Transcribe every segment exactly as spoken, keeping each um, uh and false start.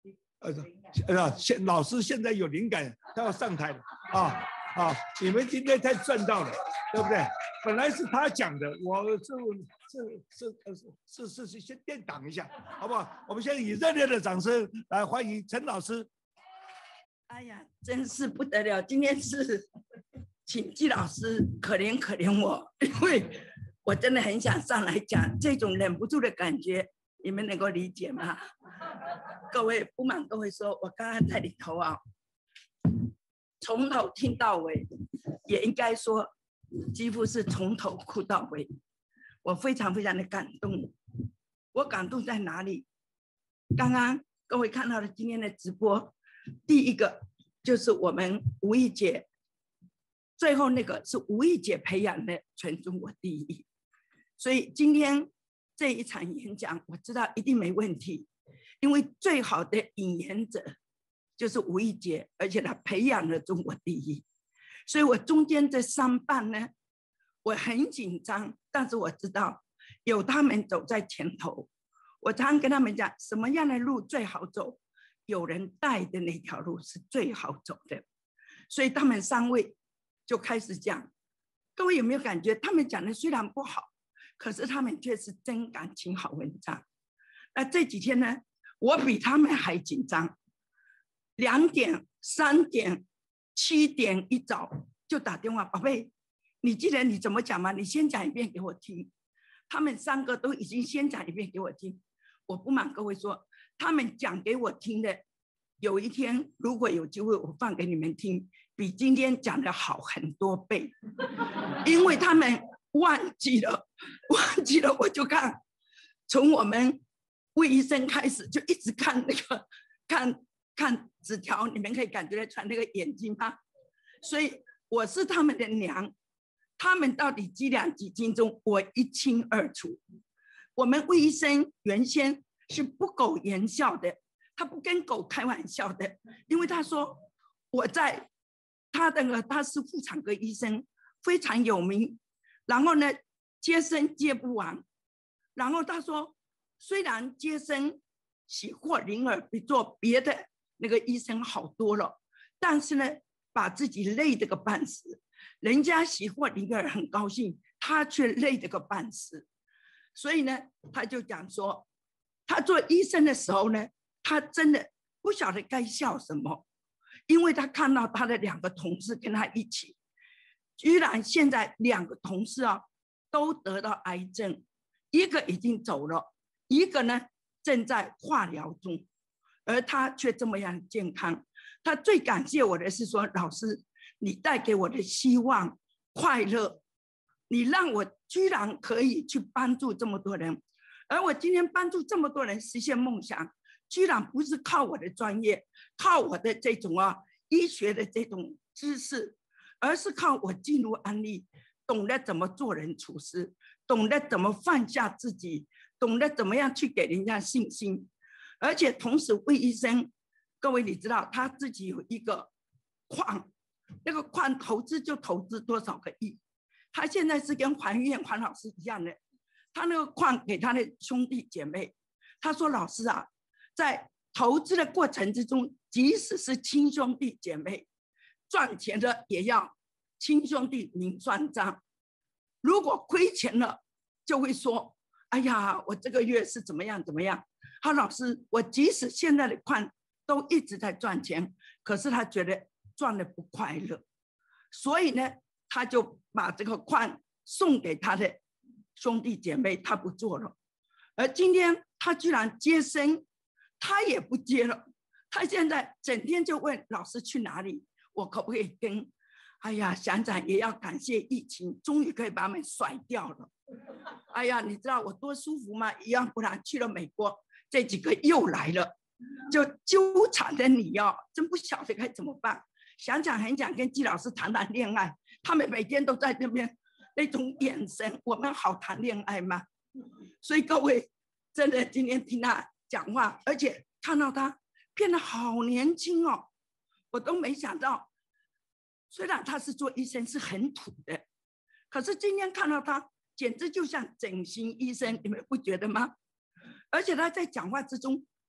呃呃，现老师现在有灵感，他要上台了啊啊！你们今天太赚到了，对不对？本来是他讲的，我是是是呃是是是先垫挡一下，好不好？我们现在以热烈的掌声来欢迎陈老师。 哎呀，真是不得了！今天是请季老师可怜可怜我，因为我真的很想上来讲，这种忍不住的感觉，你们能够理解吗？各位不瞒各位说，我刚刚在里头啊，从头听到尾，也应该说几乎是从头哭到尾。我非常非常的感动。我感动在哪里？刚刚各位看到了今天的直播，第一个就是我们吴艺姐，最后那个是吴艺姐培养的全中国第一。所以今天这一场演讲，我知道一定没问题，因为最好的引言者就是吴艺姐，而且她培养了中国第一。所以我中间这三半呢，我很紧张，但是我知道有他们走在前头。我常常跟他们讲，什么样的路最好走？有人带的那条路是最好走的。所以他们三位就开始讲，各位有没有感觉他们讲的虽然不好，可是他们却是真感情好文章。那这几天呢，我比他们还紧张，两点、三点、七点一早就打电话，宝贝，你记得你怎么讲吗？你先讲一遍给我听。他们三个都已经先讲一遍给我听。我不瞒各位说，他们讲给我听的，有一天如果有机会我放给你们听，比今天讲的好很多倍，因为他们忘记了，忘记了，我就看从我们魏医生开始就一直看那个看看纸条，你们可以感觉得出来那个眼睛吗？所以我是他们的娘，他们到底几两几斤重，我一清二楚。我们魏医生原先是不苟言笑的，他不跟狗开玩笑的，因为他说我在他的他是妇产科医生，非常有名，然后呢接生接不完，然后他说虽然接生喜获麟儿比做别的那个医生好多了，但是呢把自己累得个半死，人家喜获麟儿很高兴，他却累得个半死。所以呢他就讲说，他做医生的时候呢，他真的不晓得该笑什么，因为他看到他的两个同事跟他一起，居然现在两个同事啊都得到癌症，一个已经走了，一个呢正在化疗中，而他却这么样健康。他最感谢我的是说，老师你带给我的希望快乐，你让我居然可以去帮助这么多人，而我今天帮助这么多人实现梦想，居然不是靠我的专业，靠我的这种啊医学的这种知识，而是靠我进入安利，懂得怎么做人处事，懂得怎么放下自己，懂得怎么样去给人家信心。而且同时魏医生，各位你知道他自己有一个矿，那个矿投资就投资多少个亿，他现在是跟黄院黄老师一样的，他那个矿给他的兄弟姐妹，他说老师啊，在投资的过程之中，即使是亲兄弟姐妹，赚钱的也要亲兄弟明算账，如果亏钱了就会说，哎呀我这个月是怎么样怎么样。他老师，我即使现在的矿都一直在赚钱，可是他觉得赚的不快乐，所以呢他就把这个矿送给他的兄弟姐妹，他不做了。而今天他居然接生，他也不接了，他现在整天就问老师去哪里，我可不可以跟。哎呀想想也要感谢疫情，终于可以把他们甩掉了。哎呀你知道我多舒服吗？一样不然去了美国，这几个又来了，就纠缠着你哦，真不晓得该怎么办。想想很想跟季老师谈谈恋爱，他们每天都在那边那种眼神，我们好谈恋爱吗？所以各位真的今天听他讲话，而且看到他变得好年轻哦，我都没想到。虽然他是做医生是很土的，可是今天看到他简直就像整形医生，你们不觉得吗？而且他在讲话之中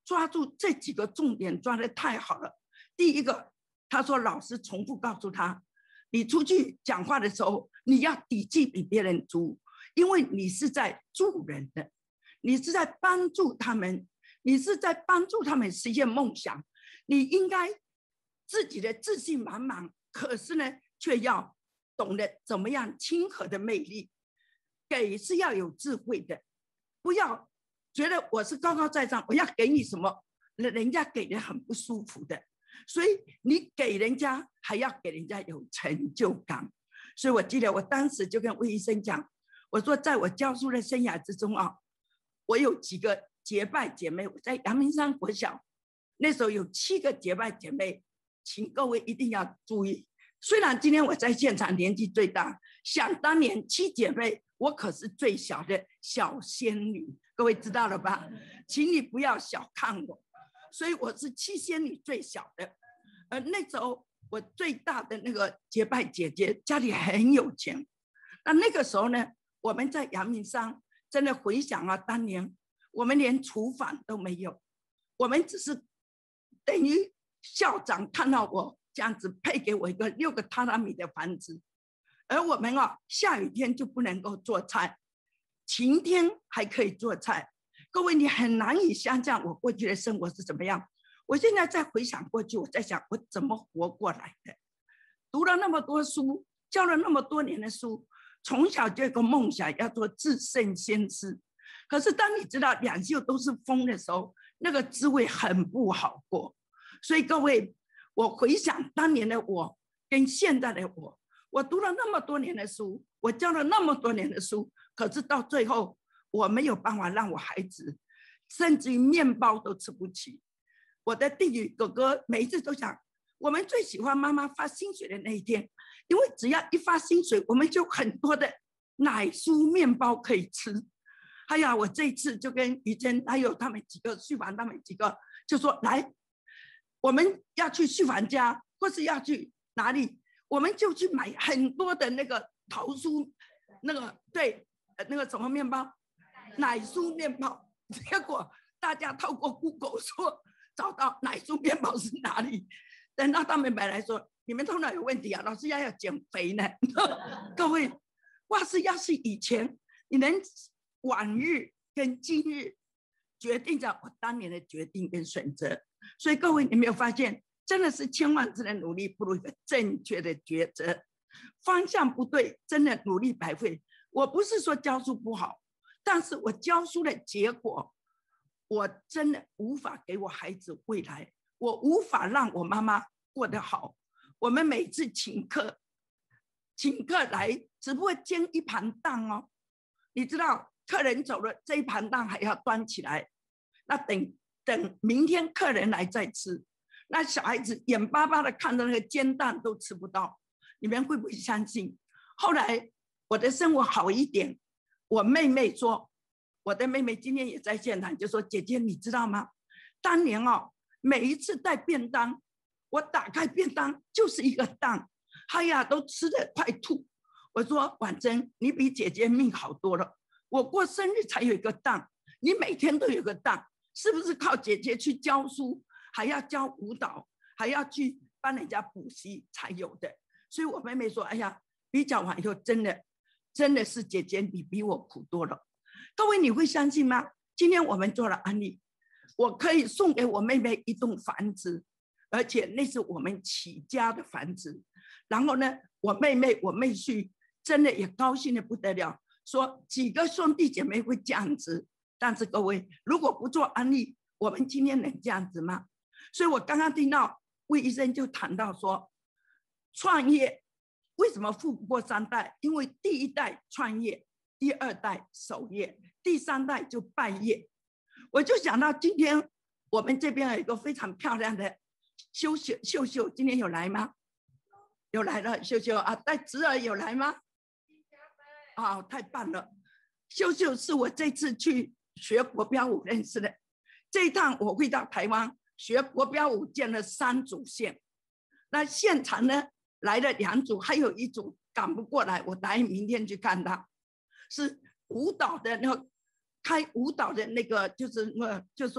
抓住这几个重点抓得太好了。第一个，他说老师重复告诉他，你出去讲话的时候，你要底气比别人足，因为你是在助人的，你是在帮助他们，你是在帮助他们实现梦想，你应该自己的自信满满，可是呢，却要懂得怎么样亲和的魅力。给是要有智慧的，不要觉得我是高高在上，我要给你什么，人家给人很不舒服的。所以你给人家还要给人家有成就感。所以我记得我当时就跟魏医生讲，我说在我教书的生涯之中啊，我有几个结拜姐妹，我在阳明山国小那时候有七个结拜姐妹，请各位一定要注意。虽然今天我在现场年纪最大，想当年七姐妹我可是最小的小仙女，各位知道了吧？请你不要小看我，所以我是七仙女最小的。而那时候我最大的那个结拜姐姐家里很有钱，那那个时候呢，我们在阳明山真的回想啊，当年我们连厨房都没有，我们只是等于校长看到我这样子配给我一个六个榻榻米的房子，而我们啊下雨天就不能够做菜，晴天还可以做菜。各位，你很难以想象我过去的生活是怎么样。我现在再回想过去，我在想我怎么活过来的。读了那么多书，教了那么多年的书，从小就有个梦想要做至圣先师。可是当你知道两袖都是风的时候，那个滋味很不好过。所以各位，我回想当年的我跟现在的我，我读了那么多年的书，我教了那么多年的书，可是到最后我没有办法让我孩子甚至于面包都吃不起。我的弟弟哥哥每一次都讲，我们最喜欢妈妈发薪水的那一天，因为只要一发薪水，我们就很多的奶酥面包可以吃。哎呀，我这一次就跟于珍还有他们几个旭凡他们几个就说，来，我们要去旭凡家或是要去哪里，我们就去买很多的那个桃酥，那个对那个什么面包，奶酥面包。结果大家透过 Google 说找到奶酥面包是哪里，等到他们买来说，你们头脑有问题啊，老师要要减肥呢。各位，哇是要是以前你能往日跟今日决定着我当年的决定跟选择。所以各位，你没有发现真的是千万次的努力不如一个正确的抉择，方向不对真的努力白费。我不是说教书不好，但是我教书的结果我真的无法给我孩子未来，我无法让我妈妈过得好。我们每次请客请客来只不过煎一盘蛋哦，你知道客人走了，这一盘蛋还要端起来，那等等明天客人来再吃，那小孩子眼巴巴的看着那个煎蛋都吃不到。你们会不会相信？后来我的生活好一点，我妹妹说，我的妹妹今天也在现场，就说姐姐你知道吗，当年哦每一次带便当，我打开便当就是一个蛋，哎呀都吃得快吐。我说婉珍，你比姐姐命好多了，我过生日才有一个蛋，你每天都有个蛋，是不是靠姐姐去教书，还要教舞蹈，还要去帮人家补习才有的？所以我妹妹说，哎呀比较完以后真的真的是姐姐你比我苦多了。各位你会相信吗？今天我们做了案例，我可以送给我妹妹一栋房子，而且那是我们起家的房子。然后呢，我妹妹我妹婿真的也高兴的不得了，说几个兄弟姐妹会这样子。但是各位，如果不做案例，我们今天能这样子吗？所以我刚刚听到魏医生就谈到说，创业为什么富不过三代？因为第一代创业，第二代守业，第三代就拜业。我就想到今天我们这边有一个非常漂亮的秀秀，秀秀今天有来吗？有来了，秀秀啊，带侄儿有来吗？啊、哦，太棒了！秀秀是我这次去学国标舞认识的，这一趟我会到台湾学国标舞，见了三组线。那现场呢来了两组，还有一组赶不过来，我答应明天去看他。是舞蹈的那个开舞蹈的那个，就是那个，就是说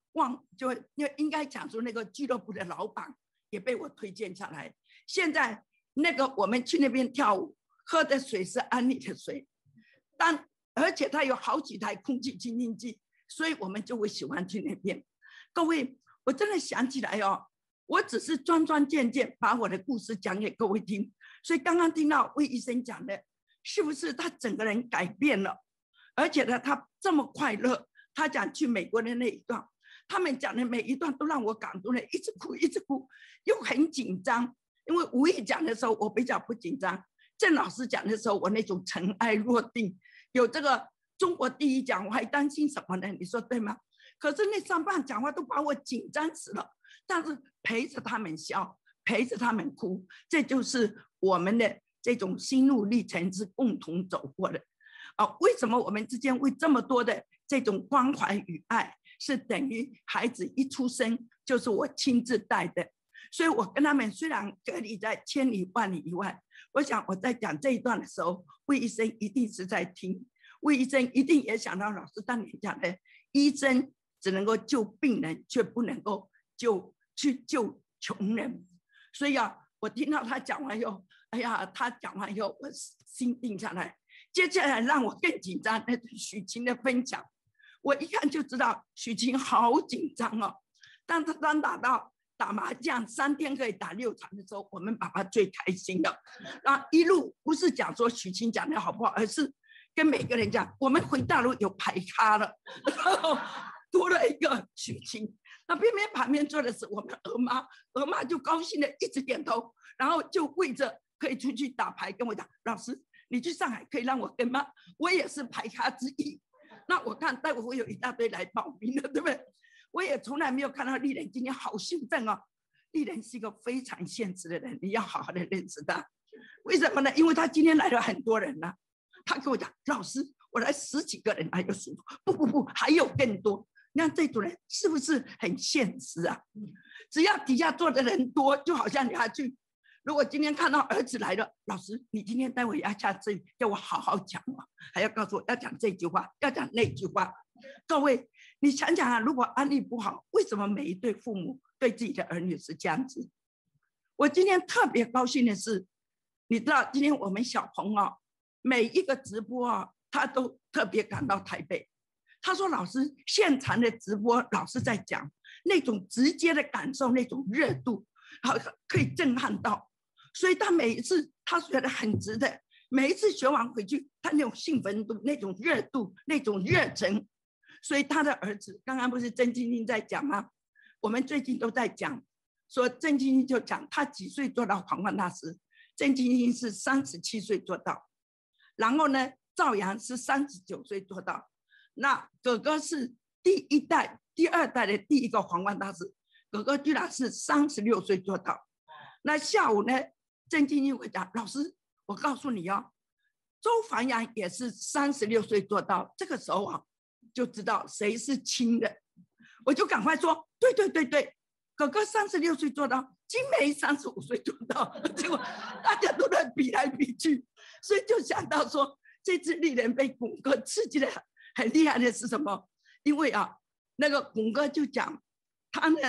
忘就应该讲说那个俱乐部的老板也被我推荐下来。现在那个我们去那边跳舞，喝的水是安利的水，但而且它有好几台空气清净机，所以我们就会喜欢去那边。各位，我真的想起来哦，我只是专专渐渐把我的故事讲给各位听。所以刚刚听到魏医生讲的，是不是他整个人改变了？而且呢，他这么快乐。他讲去美国的那一段，他们讲的每一段都让我感动了，一直哭一直哭，又很紧张。因为吴毅讲的时候我比较不紧张，郑老师讲的时候我那种尘埃落定，有这个中国第一讲我还担心什么呢？你说对吗？可是那上半讲话都把我紧张死了，但是陪着他们笑，陪着他们哭，这就是我们的这种心路历程是共同走过的。啊，为什么我们之间会这么多的这种关怀与爱，是等于孩子一出生就是我亲自带的。所以我跟他们虽然隔离在千里万里以外，我想我在讲这一段的时候，魏医生一定是在听，魏医生一定也想到老师当年讲的，医生只能够救病人，却不能够救去救穷人。所以啊，我听到他讲完以后，哎呀，他讲完以后，我心定下来。接下来让我更紧张，那是许晴的分享，我一看就知道许晴好紧张哦。当他当打到打麻将三天可以打六场的时候，我们爸爸最开心的。然后一路不是讲说许晴讲的好不好，而是跟每个人讲，我们回大陆有牌咖了，然后多了一个许晴。那偏偏旁边坐的是我们鹅妈，鹅妈就高兴的一直点头，然后就为着可以出去打牌跟我讲，老师。你去上海可以让我跟吗？我也是牌咖之一。那我看待会会有一大堆来报名的，对不对？我也从来没有看到丽人今天好兴奋哦。丽人是一个非常现实的人，你要好好的认识他。为什么呢？因为他今天来了很多人呢、啊。他跟我讲，老师，我来十几个人，还有数不不不，还有更多。你看这组人是不是很现实啊？只要底下坐的人多，就好像你要去。如果今天看到儿子来了，老师，你今天待会要下这要我好好讲哦，还要告诉我要讲这句话，要讲那句话。各位，你想想啊，如果安利不好，为什么每一对父母对自己的儿女是这样子？我今天特别高兴的是，你知道，今天我们小鹏哦，每一个直播啊，他都特别赶到台北。他说：“老师，现场的直播，老师在讲那种直接的感受，那种热度，好可以震撼到。”所以他每一次他觉得很值得，每一次学完回去，他那种兴奋度、那种热度、那种热忱。所以他的儿子刚刚不是郑晶晶在讲吗？我们最近都在讲，说郑晶晶就讲他几岁做到皇冠大师，郑晶晶是三十七岁做到，然后呢，赵阳是三十九岁做到，那哥哥是第一代、第二代的第一个皇冠大师，哥哥居然是三十六岁做到。那下午呢？郑晶晶会讲，老师，我告诉你哦，周凡阳也是三十六岁做到，这个时候啊，就知道谁是亲的。我就赶快说，对对对对，哥哥三十六岁做到，金梅三十五岁做到，结果大家都在比来比去，所以就想到说，这次丽人被巩哥刺激的很厉害的是什么？因为啊，那个巩哥就讲，他呢，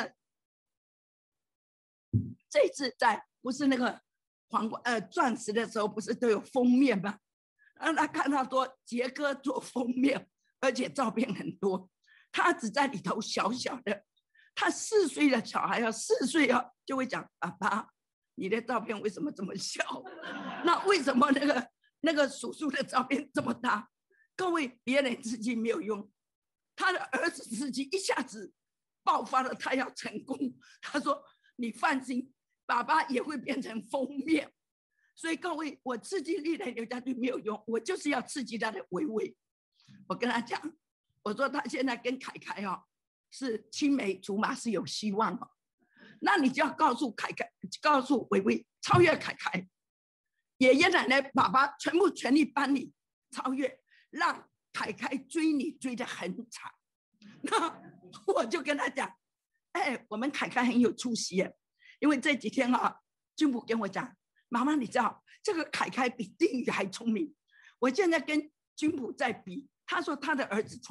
这次在不是那个。皇冠呃钻石的时候不是都有封面吗？让他看到说杰哥做封面，而且照片很多，他只在里头小小的，他四岁的小孩要四岁啊就会讲爸爸，你的照片为什么这么小？那为什么那个那个叔叔的照片这么大？各位，别人刺激没有用，他的儿子刺激一下子爆发了，他要成功。他说你放心。爸爸也会变成封面，所以各位，我刺激丽人刘家俊没有用，我就是要刺激他的微微。我跟他讲，我说他现在跟凯凯哦是青梅竹马，是有希望哦。那你就要告诉凯凯，告诉微微超越凯凯，爷爷奶奶、爸爸全部全力帮你超越，让凯凯追你追得很长。那我就跟他讲，哎，我们凯凯很有出息耶。因为这几天啊，君普跟我讲，妈妈，你知道这个凯凯比丁宇还聪明。我现在跟君普在比，他说他的儿子聪明，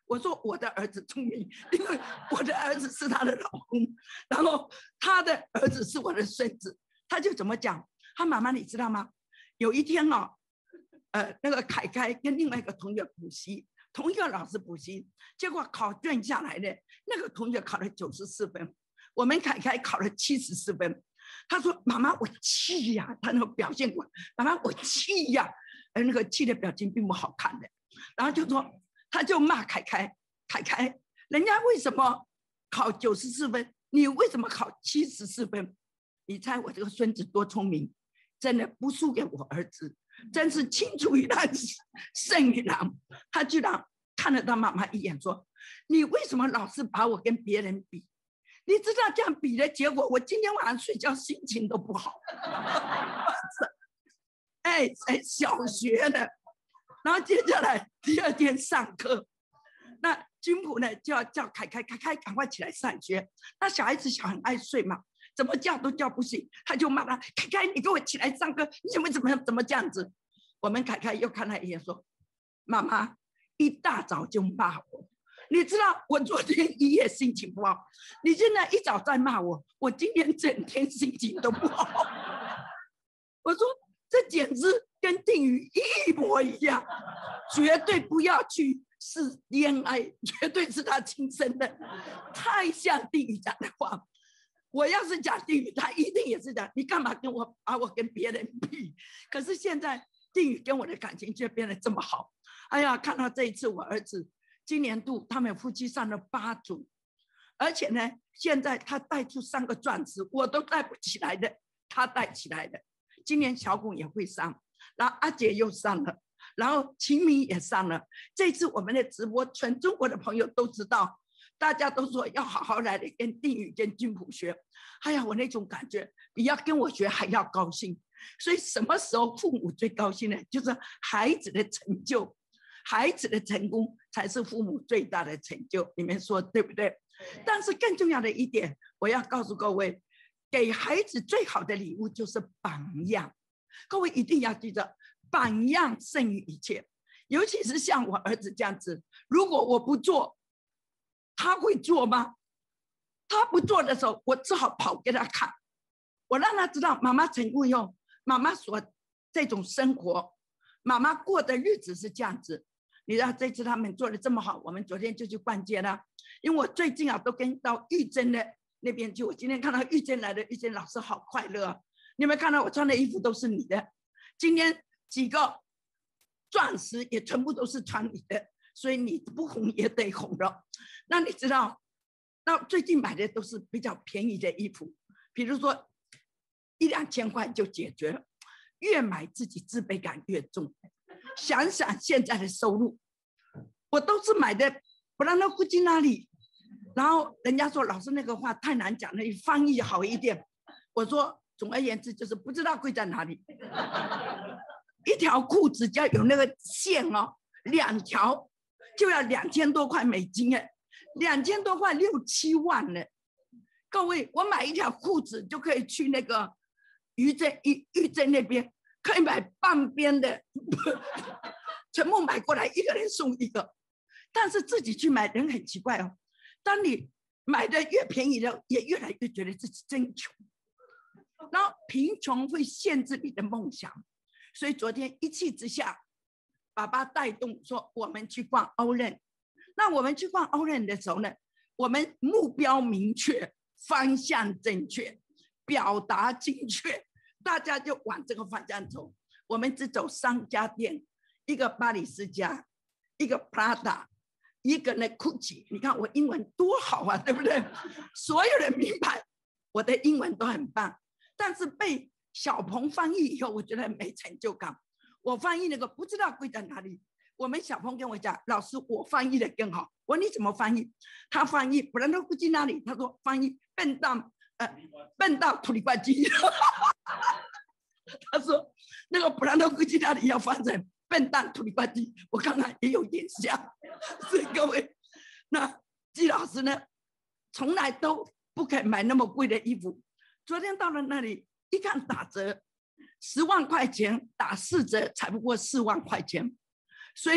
我说我的儿子聪明，因为我的儿子是他的老公，然后他的儿子是我的孙子。他就怎么讲？他妈妈你知道吗？有一天哦，呃，那个凯凯跟另外一个同学补习，同一个老师补习，结果考卷下来的那个同学考了九十四分，我们凯凯考了七十四分。他说：“妈妈，我气呀！”他那个表现过，妈妈我气呀，而那个气的表情并不好看的。然后就说，他就骂凯凯，凯凯，人家为什么考九十四分，你为什么考七十四分？你猜我这个孙子多聪明，真的不输给我儿子，真是青出于蓝胜于蓝。他居然看了他妈妈一眼，说：“你为什么老是把我跟别人比？你知道这样比的结果，我今天晚上睡觉心情都不好。”哎，在小学的，然后接下来第二天上课，那君普呢就要叫凯凯，凯凯赶快起来上学。那小孩子小很爱睡嘛。怎么叫都叫不醒，他就骂他：“凯凯，你给我起来上课！你怎么怎么怎么这样子？”我们凯凯又看他一眼，说：“妈妈一大早就骂我，你知道我昨天一夜心情不好，你现在一早在骂我，我今天整天心情都不好。”我说：“这简直跟定语一模一样，绝对不要去试恋爱，绝对是他亲生的，太像定语讲的话。”我要是讲定语，他一定也是讲，你干嘛跟我把我跟别人比？可是现在定语跟我的感情却变得这么好。哎呀，看到这一次我儿子今年度他们夫妻上了八组，而且呢，现在他带出三个钻石，我都带不起来的，他带起来的。今年小巩也会上，然后阿杰又上了，然后秦明也上了。这次我们的直播，全中国的朋友都知道。大家都说要好好来的跟定语跟君普学，哎呀，我那种感觉比要跟我学还要高兴。所以什么时候父母最高兴呢？就是孩子的成就，孩子的成功才是父母最大的成就。你们说对不对？但是更重要的一点，我要告诉各位，给孩子最好的礼物就是榜样。各位一定要记着，榜样胜于一切。尤其是像我儿子这样子，如果我不做，他会做吗？他不做的时候，我只好跑给他看，我让他知道妈妈成功以后，妈妈所这种生活，妈妈过的日子是这样子。你知道这次他们做的这么好，我们昨天就去逛街了。因为我最近啊都跟到玉珍的那边去，我今天看到玉珍来的，玉珍老师好快乐啊！你有没有看到我穿的衣服都是你的？今天几个钻石也全部都是穿你的。所以你不红也得红了。那你知道，那最近买的都是比较便宜的衣服，比如说一两千块就解决了。越买自己自卑感越重。想想现在的收入，我都是买的布兰诺古吉那里，然后人家说老师那个话太难讲了，你翻译好一点。我说总而言之就是不知道贵在哪里。一条裤子要有那个线哦，两条。就要两千多块美金哎，两千多块六七万呢。各位，我买一条裤子就可以去那个玉珍玉玉珍那边，可以买半边的，全部买过来，一个人送一个。但是自己去买人很奇怪哦，当你买的越便宜的，也越来越觉得自己真穷。然后贫穷会限制你的梦想，所以昨天一气之下。爸爸带动说我们去逛欧任，那我们去逛欧任的时候呢，我们目标明确，方向正确，表达精确，大家就往这个方向走。我们只走三家店，一个巴黎世家，一个 Prada， 一个呢 Gucci。你看我英文多好啊，对不对？所有人明白我的英文都很棒，但是被小鹏翻译以后，我觉得没成就感。我翻译那个不知道贵在哪里，我们小鹏跟我讲，老师我翻译的更好。我说你怎么翻译？他翻译不然都不进那里，他说翻译笨到呃笨到土里怪鸡。他说那个不然都不进那里要翻成笨蛋土里怪鸡，我看看也有点像。所以各位，那季老师呢，从来都不肯买那么贵的衣服。昨天到了那里一看打折。十万块钱打四折才不过四万块钱，所以呢，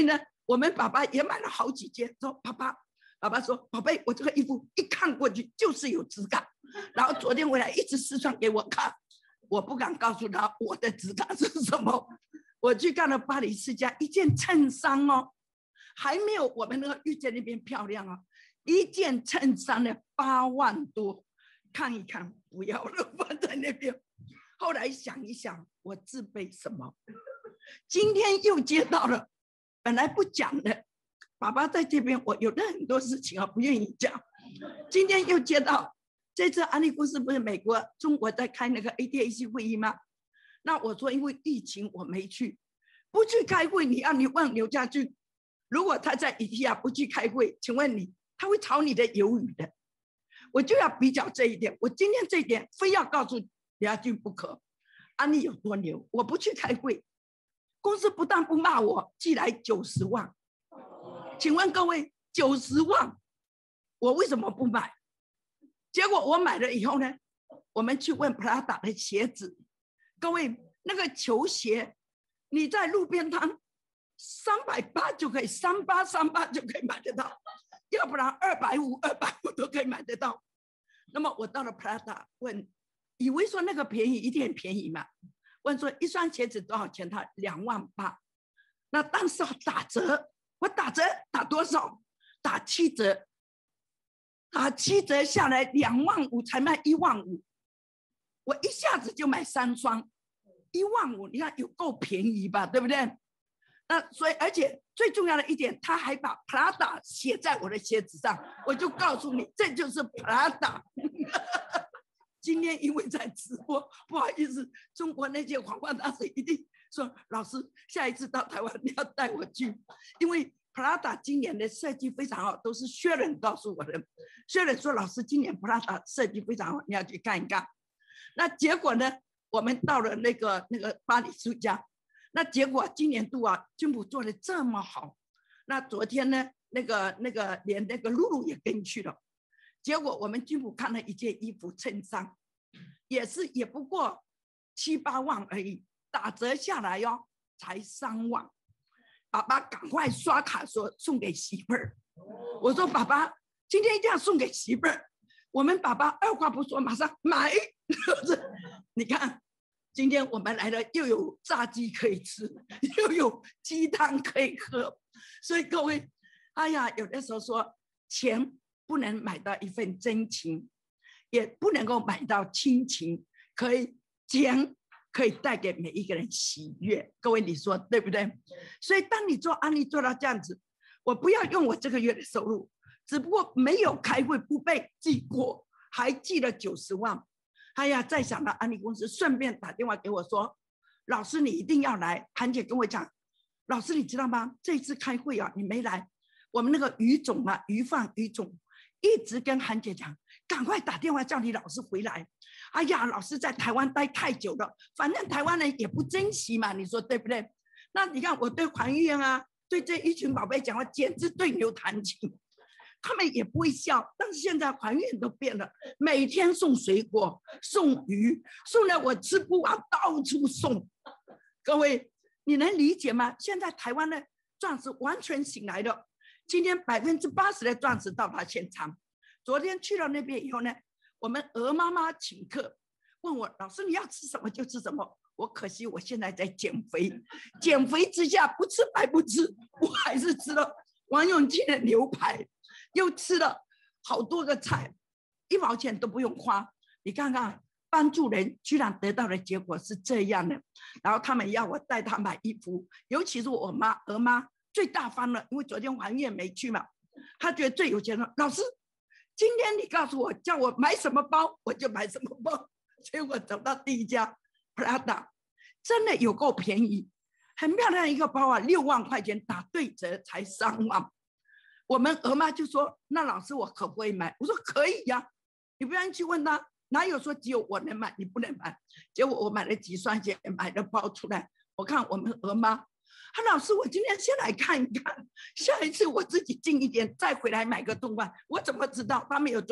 我们爸爸也买了好几件，说爸爸，爸爸说宝贝，我这个衣服一看过去就是有质感，然后昨天回来一直试穿给我看，我不敢告诉他我的质感是什么。我去看了巴黎世家，一件衬衫哦，还没有我们那个遇见那边漂亮哦，一件衬衫呢八万多，看一看不要了，放在那边。后来想一想，我自备什么？今天又接到了，本来不讲的，爸爸在这边，我有的很多事情啊不愿意讲。今天又接到，这次安利公司不是美国、中国在开那个 A D A C 会议吗？那我说因为疫情我没去，不去开会，你要你问刘家俊，如果他在 IKEA 不去开会，请问你他会炒你的鱿鱼的。我就要比较这一点，我今天这一点非要告诉刘家俊不可。安利有多牛？我不去开会，公司不但不骂我，寄来九十万。请问各位，九十万，我为什么不买？结果我买了以后呢，我们去问 Prada 的鞋子，各位那个球鞋，你在路边摊三百八就可以，三八三八就可以买得到，要不然二百五、二百五都可以买得到。那么我到了 Prada 问，以为说那个便宜，一定很便宜嘛？问说一双鞋子多少钱？他两万八。那当时打折，我打折打多少？打七折，打七折下来两万五才卖一万五，我一下子就买三双，一万五，你看有够便宜吧？对不对？那所以而且最重要的一点，他还把 Prada 写在我的鞋子上，我就告诉你，这就是 Prada。今天因为在直播，不好意思，中国那些黄冠大使一定说，老师下一次到台湾你要带我去，因为 Prada 今年的设计非常好，都是薛仁告诉我的。薛仁说，老师今年 Prada 设计非常好，你要去看一看。那结果呢，我们到了那个那个巴黎世家，那结果今年度啊，军普做的这么好，那昨天呢，那个那个连那个露露也跟去了。结果我们军普看了一件衣服衬衫，也是也不过七八万而已，打折下来哟、哦、才三万。爸爸赶快刷卡说送给媳妇儿。我说爸爸今天一定要送给媳妇儿。我们爸爸二话不说马上买。你看今天我们来了，又有炸鸡可以吃，又有鸡汤可以喝。所以各位，哎呀，有的时候说钱不能买到一份真情，也不能够买到亲情，可以钱可以带给每一个人喜悦。各位你说对不对？所以当你做安利做到这样子，我不要用我这个月的收入，只不过没有开会不被记过，还记了九十万。哎呀，再想到安利公司，顺便打电话给我说，老师你一定要来。韩姐跟我讲，老师你知道吗？这次开会啊，你没来，我们那个于总啊，于放于总一直跟韩姐讲，赶快打电话叫你老师回来。哎呀，老师在台湾待太久了，反正台湾人也不珍惜嘛，你说对不对？那你看我对还愿啊，对这一群宝贝讲话，简直对牛弹琴，他们也不会笑。但是现在还愿都变了，每天送水果、送鱼，送了我吃不完，到处送。各位，你能理解吗？现在台湾的钻石完全醒来了。今天百分之八十的钻石到达现场。昨天去了那边以后呢，我们鹅妈妈请客，问我老师你要吃什么就吃什么。我可惜我现在在减肥，减肥之下不吃白不吃，我还是吃了王永庆的牛排，又吃了好多个菜，一毛钱都不用花。你看看帮助人居然得到的结果是这样的。然后他们要我带他买衣服，尤其是我妈鹅妈最大方了，因为昨天还愿没去嘛，他觉得最有钱了。老师，今天你告诉我叫我买什么包，我就买什么包。结果走到第一家 Prada， 真的有够便宜，很漂亮一个包啊，六万块钱打对折才三万。我们鹅妈就说：“那老师我可不可以买？”我说：“可以呀、啊，你不用去问他，哪有说只有我能买，你不能买？”结果我买了几双鞋，买了包出来，我看我们鹅妈。他老师，我今天先来看一看，下一次我自己近一点再回来买个动漫。我怎么知道他没有做到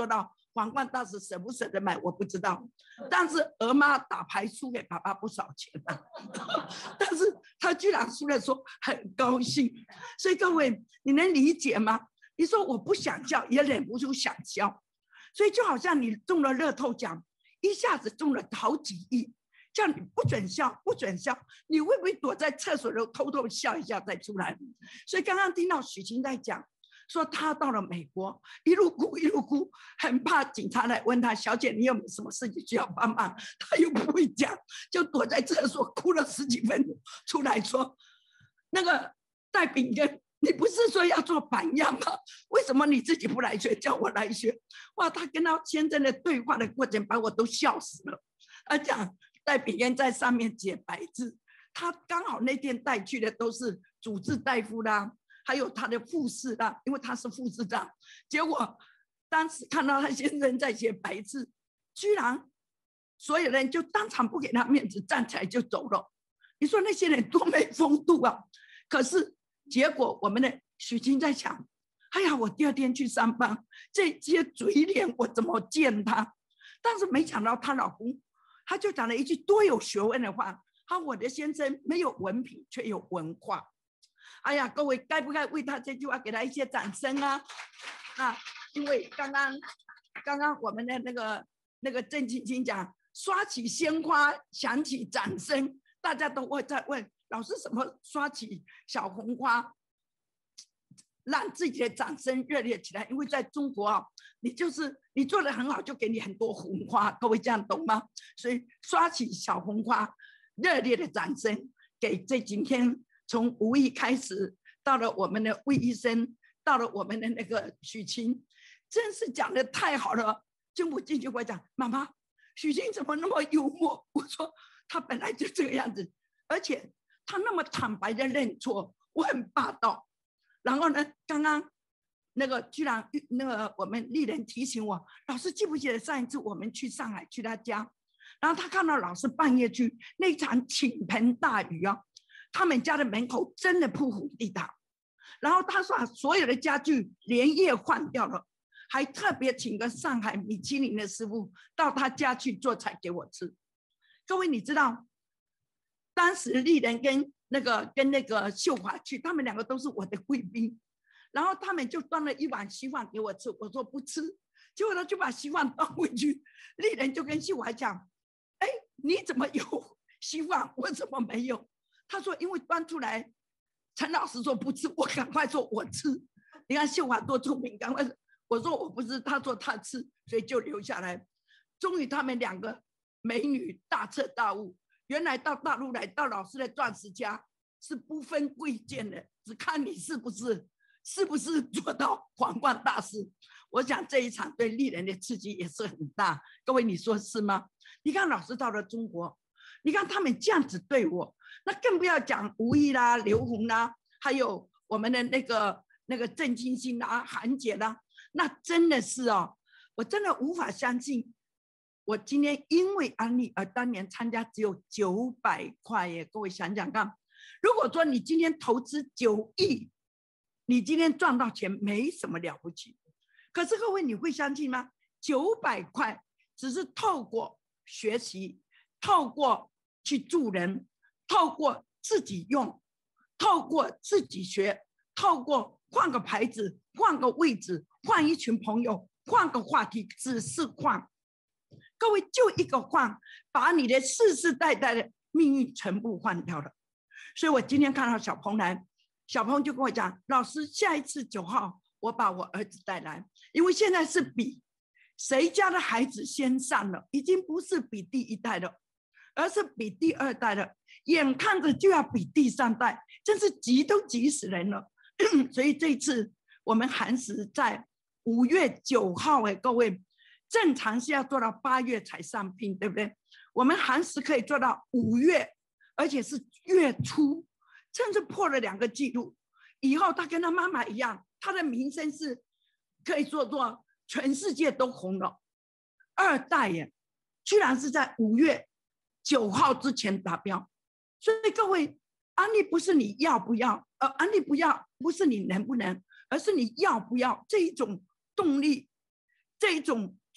皇冠大使舍不舍得买我不知道，但是鹅妈打牌输给爸爸不少钱啊，但是他居然输了说很高兴，所以各位你能理解吗？你说我不想笑也忍不住想笑，所以就好像你中了乐透奖，一下子中了好几亿，叫你不准笑不准笑，你会不会躲在厕所里偷偷笑一下再出来？所以刚刚听到许晴在讲说他到了美国一路哭一路哭，很怕警察来问他，小姐你有没有什么事情需要帮忙，他又不会讲，就躲在厕所哭了十几分钟，出来说那个戴炳根，你不是说要做榜样吗？为什么你自己不来学，叫我来学？哇，他跟他先生的对话的过程把我都笑死了。他讲戴炳根在上面写白字，他刚好那天带去的都是主治大夫啦，还有他的护士啦，因为他是护士长。结果当时看到他先生在写白字，居然所有人就当场不给他面子，站起来就走了。你说那些人多没风度啊！可是结果我们的许晴在想，哎呀，我第二天去上班，这些嘴脸我怎么见他？但是没想到她老公，他就讲了一句多有学问的话，他我的先生没有文凭却有文化。哎呀，各位该不该为他这句话给他一些掌声啊？啊，因为刚刚刚刚我们的那个那个郑青青讲，刷起鲜花响起掌声，大家都会在问老师什么刷起小红花，让自己的掌声热烈起来。因为在中国啊，你就是你做得很好，就给你很多红花，各位这样懂吗？所以刷起小红花，热烈的掌声给这今天从吴毅开始，到了我们的魏医生，到了我们的那个许晴，真是讲得太好了。就我进去我讲，妈妈，许晴怎么那么幽默？我说她本来就这个样子，而且她那么坦白的认错，我很霸道。然后呢，刚刚那个居然那个我们丽人提醒我，老师记不记得上一次我们去上海去他家，然后他看到老师半夜去那场倾盆大雨啊，他们家的门口真的铺虎地大，然后他说把所有的家具连夜换掉了，还特别请个上海米其林的师傅到他家去做菜给我吃。各位你知道，当时丽人跟那个跟那个秀华去，他们两个都是我的贵宾，然后他们就端了一碗稀饭给我吃，我说不吃，结果他就把稀饭端回去。丽人就跟秀华讲，哎，你怎么有稀饭，我怎么没有？他说因为端出来陈老师说不吃，我赶快说我吃。你看秀华多聪明，赶快我说我不吃，他说他吃，所以就留下来。终于他们两个美女大彻大悟，原来到大陆来，到老师的钻石家是不分贵贱的，只看你是不是是不是做到皇冠大师。我想这一场对丽人的刺激也是很大，各位你说是吗？你看老师到了中国，你看他们这样子对我，那更不要讲吴毅啦、刘红啦，还有我们的那个那个郑清新啦、韩姐啦，那真的是哦，我真的无法相信。我今天因为安利而当年参加只有九百块耶，各位想想看，如果说你今天投资九亿，你今天赚到钱没什么了不起。可是各位你会相信吗？九百块只是透过学习，透过去助人，透过自己用，透过自己学，透过换个牌子，换个位置，换一群朋友，换个话题，只是换。各位就一个换，把你的世世代代的命运全部换掉了。所以我今天看到小鹏来，小鹏就跟我讲，老师下一次九号我把我儿子带来，因为现在是比谁家的孩子先上了，已经不是比第一代了，而是比第二代了，眼看着就要比第三代，真是急都急死人了。所以这次我们寒食在五月九号，哎，各位正常是要做到八月才上聘，对不对？我们寒食可以做到五月，而且是月初，甚至破了两个记录。以后他跟他妈妈一样，他的名声是可以做做全世界都红了。二代耶，居然是在五月九号之前达标。所以各位，安利不是你要不要，呃，安利不要不是你能不能，而是你要不要这一种动力，这一种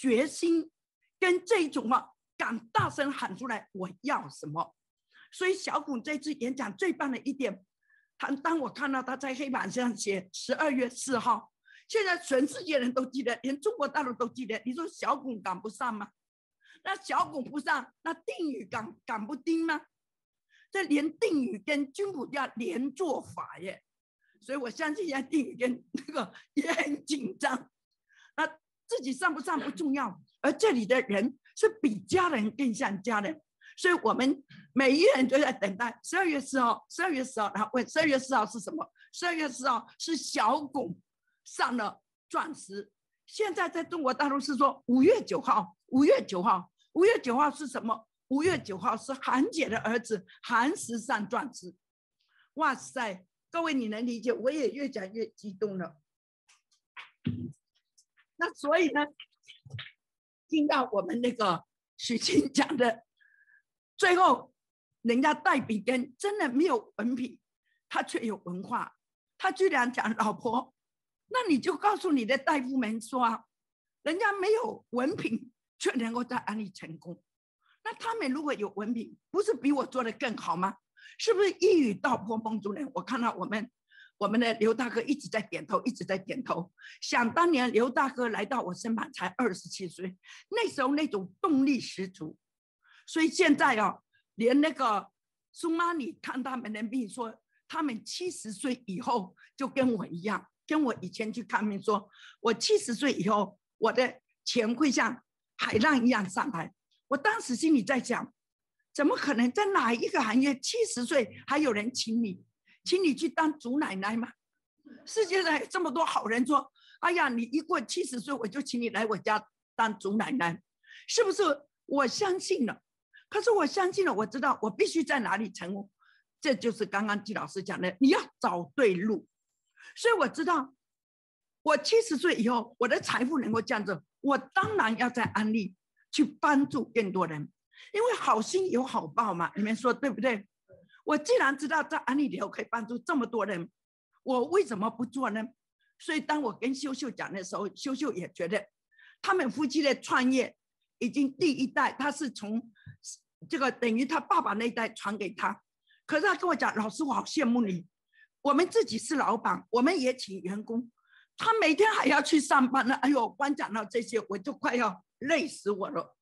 决心跟这种啊敢大声喊出来我要什么。所以小巩这次演讲最棒的一点，他当我看到他在黑板上写十二月四号，现在全世界人都记得，连中国大陆都记得，你说小巩赶不上吗？那小巩不上，那定语赶赶不定吗？这连定语跟军谱要连做法耶，所以我相信现在定语跟那个也很紧张。那自己上不上不重要，而这里的人是比家人更像家人，所以我们每一人都在等待十二月四号。十二月四号，然后问十二月四号是什么？十二月四号是小巩上了钻石。现在在中国大陆是说五月九号，五月九号，五月九号是什么？五月九号是韩姐的儿子韩石上钻石。哇塞，各位你能理解？我也越讲越激动了。那所以呢，听到我们那个许晴讲的，最后人家戴比根真的没有文凭，他却有文化，他居然讲老婆，那你就告诉你的大夫们说啊，人家没有文凭却能够在安利成功，那他们如果有文凭，不是比我做的更好吗？是不是一语道破梦中人？我看到我们我们的刘大哥一直在点头，一直在点头。想当年刘大哥来到我身旁才二十七岁，那时候那种动力十足。所以现在哦，连那个苏妈你看他们的病说，他们七十岁以后就跟我一样，跟我以前去看病说，我七十岁以后我的钱会像海浪一样上来。我当时心里在想，怎么可能在哪一个行业七十岁还有人请你？请你去当祖奶奶吗？世界上有这么多好人说，哎呀，你一过七十岁，我就请你来我家当祖奶奶，是不是？我相信了，可是我相信了，我知道我必须在哪里成功，这就是刚刚季老师讲的，你要找对路。所以我知道，我七十岁以后，我的财富能够这样子，我当然要在安利去帮助更多人，因为好心有好报嘛，你们说对不对？我既然知道在安利里头可以帮助这么多人，我为什么不做呢？所以当我跟秀秀讲的时候，秀秀也觉得他们夫妻的创业已经第一代，他是从这个等于他爸爸那一代传给他。可是他跟我讲，老师我好羡慕你，我们自己是老板，我们也请员工，他每天还要去上班呢。哎呦，光讲到这些我就快要累死我了。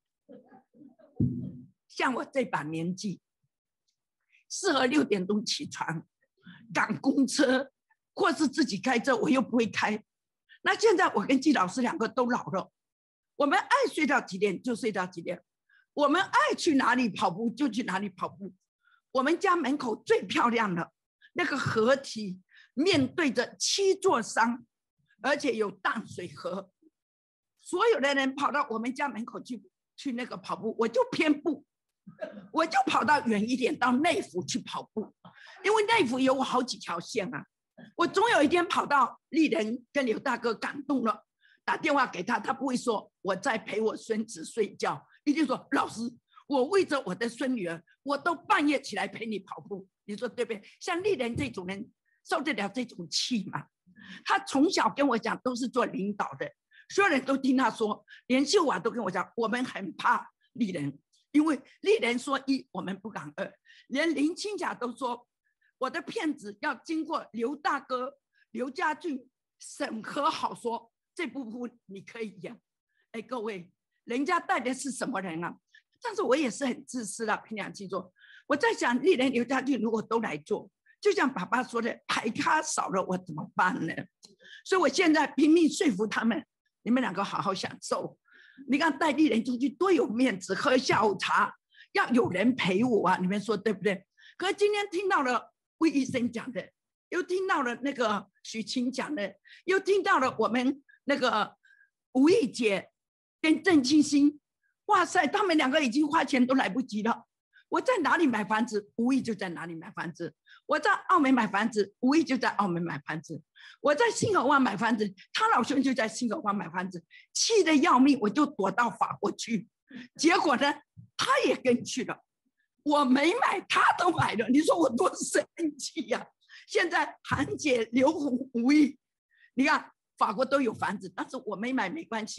像我这把年纪，适合六点钟起床赶公车，或是自己开车，我又不会开。那现在我跟季老师两个都老了，我们爱睡到几点就睡到几点，我们爱去哪里跑步就去哪里跑步。我们家门口最漂亮的那个河堤，面对着七座山，而且有淡水河，所有的人跑到我们家门口去去那个跑步，我就偏不。我就跑到远一点，到内湖去跑步，因为内湖有好几条线啊。我总有一天跑到丽人跟刘大哥感动了，打电话给他，他不会说我在陪我孙子睡觉，一定说老师，我为着我的孙女儿，我都半夜起来陪你跑步。你说对不对？像丽人这种人受得了这种气吗？他从小跟我讲都是做领导的，所有人都听他说，连秀华都跟我讲，我们很怕丽人。因为丽人说一，我们不敢二，连林青霞都说，我的片子要经过刘大哥、刘家俊审核好说，说这部分你可以演。哎，各位，人家带的是什么人啊？但是我也是很自私的，凭良心说，我在想，丽人、刘家俊如果都来做，就像爸爸说的，牌咖少了我怎么办呢？所以我现在拼命说服他们，你们两个好好享受。你看带丽人出去多有面子，喝下午茶要有人陪我啊，你们说对不对？可是今天听到了魏医生讲的，又听到了那个许晴讲的，又听到了我们那个吴艺姐跟郑清新，哇塞，他们两个已经花钱都来不及了。我在哪里买房子，吴艺就在哪里买房子；我在澳门买房子，吴艺就在澳门买房子；我在新河湾买房子，他老兄就在新河湾买房子。气得要命，我就躲到法国去。结果呢，他也跟去了。我没买，他都买了。你说我多生气呀、啊！现在韩姐、刘虹、吴艺，你看法国都有房子，但是我没买没关系啊。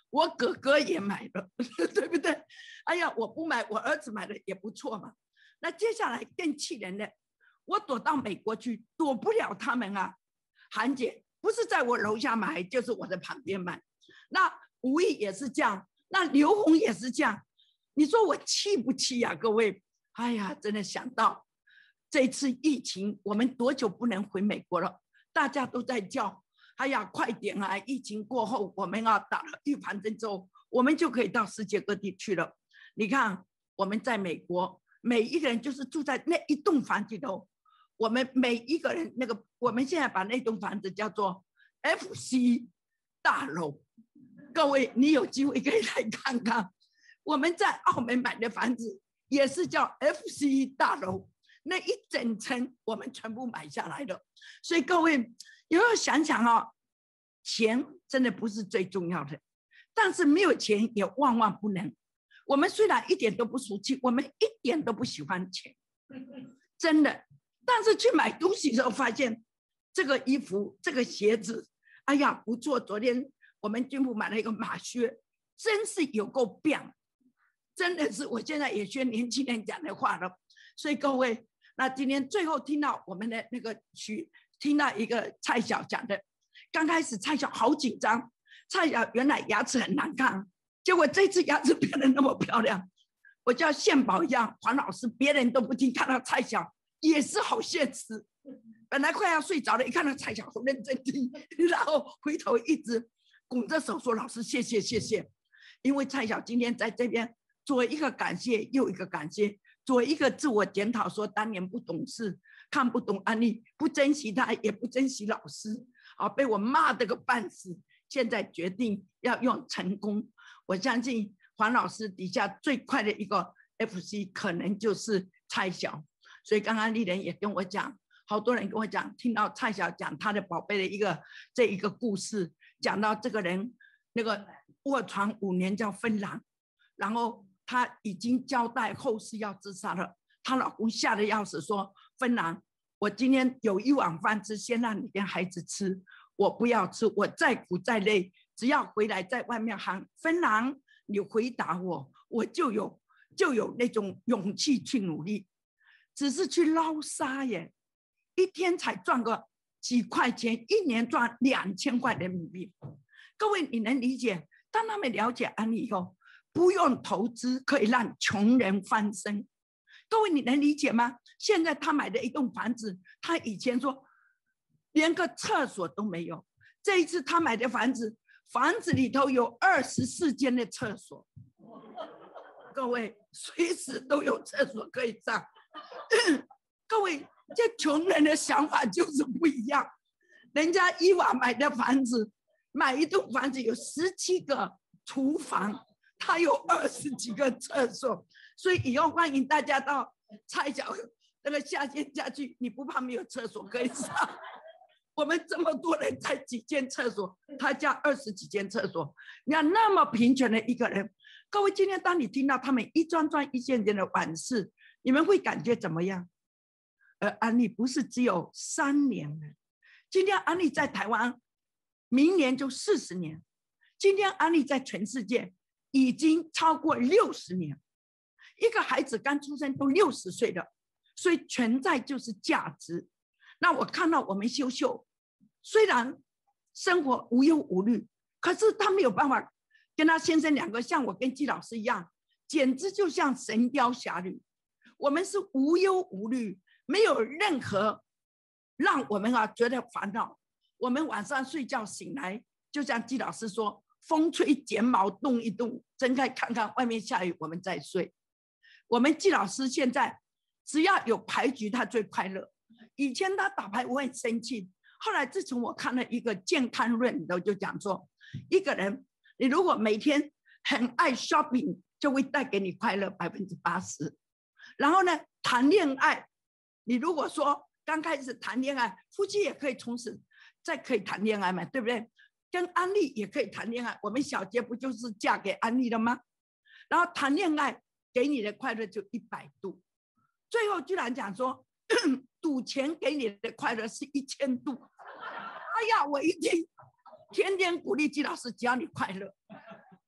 我哥哥也买了，对不对？哎呀，我不买，我儿子买的也不错嘛。那接下来更气人的，我躲到美国去，躲不了他们啊。韩姐不是在我楼下买，就是我的旁边买。那吴毅也是这样，那刘红也是这样。你说我气不气呀、啊，各位？哎呀，真的想到这次疫情，我们多久不能回美国了？大家都在叫。哎呀，快点啊！疫情过后，我们要打了预防针之后，我们就可以到世界各地去了。你看，我们在美国，每一个人就是住在那一栋房子头，我们每一个人那个，我们现在把那栋房子叫做 F C 大楼。各位，你有机会可以来看看。我们在澳门买的房子也是叫 F C 大楼，那一整层我们全部买下来了。所以各位。有没有想想哦，钱真的不是最重要的，但是没有钱也万万不能。我们虽然一点都不俗气，我们一点都不喜欢钱，真的。但是去买东西的时候发现，这个衣服、这个鞋子，哎呀不错。昨天我们军部买了一个马靴，真是有够棒，真的是。我现在也学年轻人讲的话了。所以各位，那今天最后听到我们的那个曲。听到一个蔡小讲的，刚开始蔡小好紧张，蔡小原来牙齿很难看，结果这次牙齿变得那么漂亮。我叫献宝一样，黄老师别人都不听，看到蔡小也是好现实。本来快要睡着了，一看到蔡小很认真听，然后回头一直拱着手说：“老师，谢谢谢谢。”因为蔡小今天在这边做一个感谢又一个感谢，做一个自我检讨，说当年不懂事。看不懂安利，不珍惜他，也不珍惜老师，啊，被我骂得个半死。现在决定要用成功，我相信黄老师底下最快的一个 F C 可能就是蔡小。所以刚刚丽人也跟我讲，好多人跟我讲，听到蔡小讲他的宝贝的一个这一个故事，讲到这个人那个卧床五年叫芬兰，然后他已经交代后事要自杀了，她老公吓得要死，说。芬兰，我今天有一碗饭吃，先让你跟孩子吃，我不要吃，我再苦再累，只要回来在外面喊芬兰，你回答我，我就有就有那种勇气去努力。只是去捞沙耶，一天才赚个几块钱，一年赚两千块人民币。各位，你能理解？当他们了解安利以后，不用投资可以让穷人翻身。各位，你能理解吗？现在他买的一栋房子，他以前说连个厕所都没有，这一次他买的房子，房子里头有二十四间的厕所。各位，随时都有厕所可以上。各位，这穷人的想法就是不一样。人家伊娃买的房子，买一栋房子有十七个厨房，他有二十几个厕所。所以以后欢迎大家到蔡小那个下线家去，你不怕没有厕所可以上？我们这么多人才几间厕所，他家二十几间厕所。你看那么贫穷的一个人，各位，今天当你听到他们一桩桩一件件的往事，你们会感觉怎么样？而安利不是只有三年了，今天安利在台湾，明年就四十年。今天安利在全世界已经超过六十年。一个孩子刚出生都六十岁了，所以存在就是价值。那我看到我们秀秀，虽然生活无忧无虑，可是他没有办法跟他先生两个像我跟季老师一样，简直就像神雕侠侣。我们是无忧无虑，没有任何让我们啊觉得烦恼。我们晚上睡觉醒来，就像季老师说，风吹剪毛动一动，睁开看看外面下雨，我们再睡。我们季老师现在只要有牌局，他最快乐。以前他打牌我很生气，后来自从我看了一个健康论里头就讲说，一个人你如果每天很爱 shopping， 就会带给你快乐百分之八十。然后呢，谈恋爱，你如果说刚开始谈恋爱，夫妻也可以从此再可以谈恋爱嘛，对不对？跟安利也可以谈恋爱，我们小杰不就是嫁给安利了吗？然后谈恋爱给你的快乐就一百度，最后居然讲说赌钱给你的快乐是一千度。哎呀，我一听，天天鼓励季老师，只要你快乐。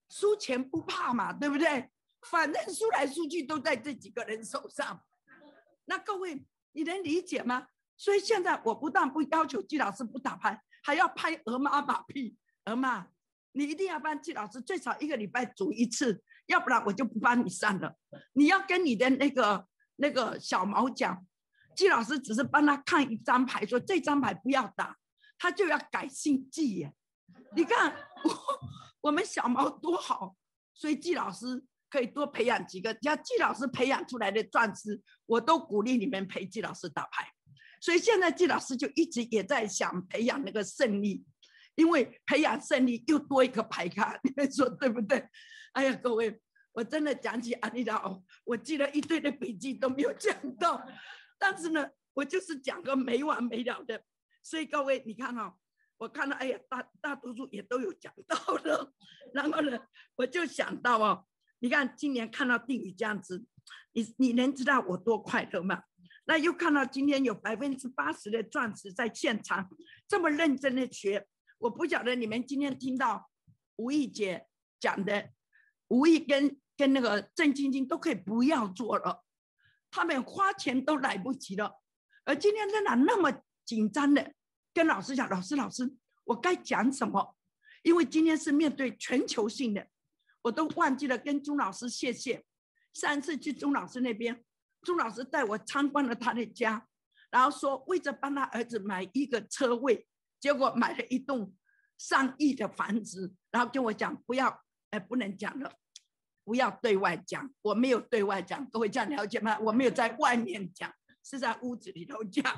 输钱不怕嘛，对不对？反正输来输去都在这几个人手上。那各位，你能理解吗？所以现在我不但不要求季老师不打牌，还要拍鹅妈马屁。鹅妈，你一定要帮季老师最少一个礼拜煮一次，要不然我就不帮你上了。你要跟你的那个那个小毛讲，季老师只是帮他看一张牌，说这张牌不要打，他就要改姓季耶。你看我我们小毛多好，所以季老师可以多培养几个，像季老师培养出来的钻石，我都鼓励你们陪季老师打牌。所以现在季老师就一直也在想培养那个胜利，因为培养胜利又多一个牌卡，你们说对不对？哎呀，各位，我真的讲起安妮塔哦，我记了一堆的笔记都没有讲到，但是呢，我就是讲个没完没了的。所以各位，你看哦，我看到哎呀，大大多数也都有讲到了，然后呢，我就想到哦，你看今年看到定宇这样子，你你能知道我多快乐吗？那又看到今天有百分之八十的钻石在现场这么认真的学，我不晓得你们今天听到吴毅姐讲的，吴毅跟跟那个郑晶晶都可以不要做了，他们花钱都来不及了，而今天仍然那么紧张的跟老师讲，老师老师，我该讲什么？因为今天是面对全球性的，我都忘记了跟钟老师谢谢。上一次去钟老师那边，钟老师带我参观了他的家，然后说为着帮他儿子买一个车位，结果买了一栋上亿的房子，然后跟我讲不要，哎，不能讲了，不要对外讲。我没有对外讲，各位这样了解吗？我没有在外面讲，是在屋子里头讲。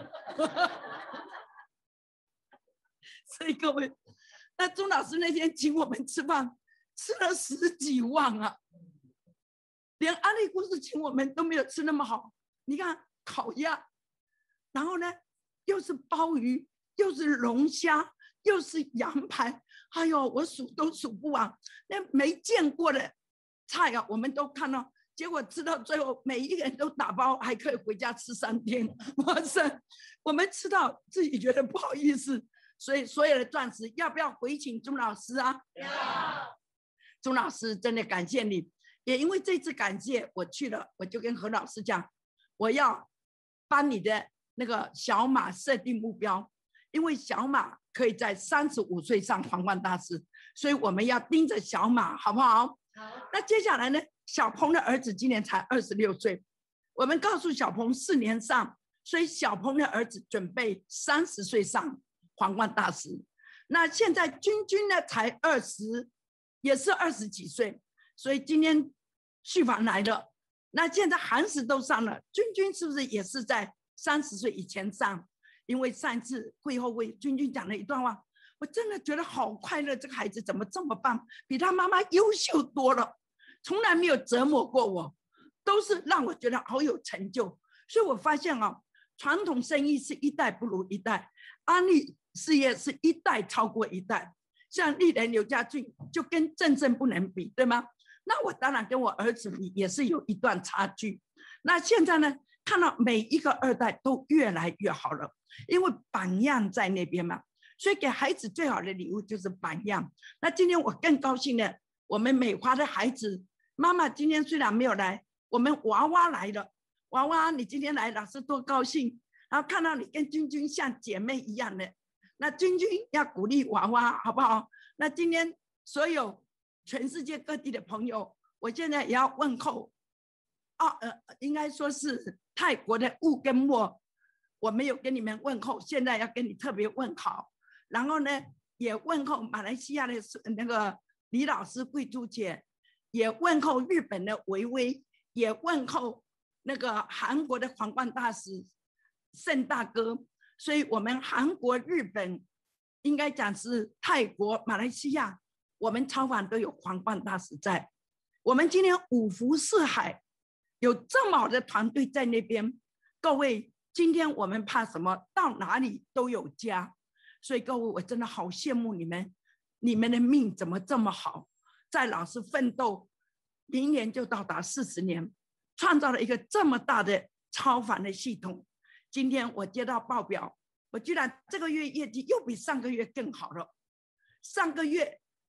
所以各位，那钟老师那天请我们吃饭，吃了十几万啊，连安利故事请我们都没有吃那么好。你看烤鸭，然后呢又是鲍鱼，又是龙虾，又是羊排，哎呦，我数都数不完，那没见过的菜啊，我们都看到。结果吃到最后，每一个人都打包，还可以回家吃三天。哇塞，我们吃到自己觉得不好意思。所以所有的钻石要不要回请钟老师啊？要。钟老师真的感谢你，也因为这次感谢我去了，我就跟何老师讲，我要帮你的那个小马设定目标，因为小马可以在三十五岁上皇冠大师，所以我们要盯着小马，好不好？好。那接下来呢，小鹏的儿子今年才二十六岁，我们告诉小鹏四年上，所以小鹏的儿子准备三十岁上皇冠大师。那现在君君呢才二十，也是二十几岁，所以今天旭凡来了。那现在韩石都上了，君君是不是也是在三十岁以前上？因为上一次会后会君君讲了一段话，我真的觉得好快乐，这个孩子怎么这么棒，比他妈妈优秀多了，从来没有折磨过我，都是让我觉得好有成就。所以我发现啊，传统生意是一代不如一代，安利事业是一代超过一代。像丽人刘家俊就跟郑正不能比，对吗？那我当然跟我儿子比也是有一段差距。那现在呢，看到每一个二代都越来越好了，因为榜样在那边嘛，所以给孩子最好的礼物就是榜样。那今天我更高兴的，我们美华的孩子妈妈今天虽然没有来，我们娃娃来了。娃娃你今天来，老师多高兴，然后看到你跟君君像姐妹一样的，那君君要鼓励娃娃好不好？那今天所有全世界各地的朋友，我现在也要问候啊，呃，应该说是泰国的雾跟墨，我没有跟你们问候，现在要跟你特别问好。然后呢，也问候马来西亚的那个李老师、贵珠姐，也问候日本的维维，也问候那个韩国的皇冠大使盛大哥。所以我们韩国、日本，应该讲是泰国、马来西亚，我们超凡都有皇冠大使在。我们今天五湖四海有这么好的团队在那边，各位，今天我们怕什么？到哪里都有家。所以各位，我真的好羡慕你们，你们的命怎么这么好？在老师奋斗，明年就到达四十年，创造了一个这么大的超凡的系统。今天我接到报表，我居然这个月业绩又比上个月更好了。上个月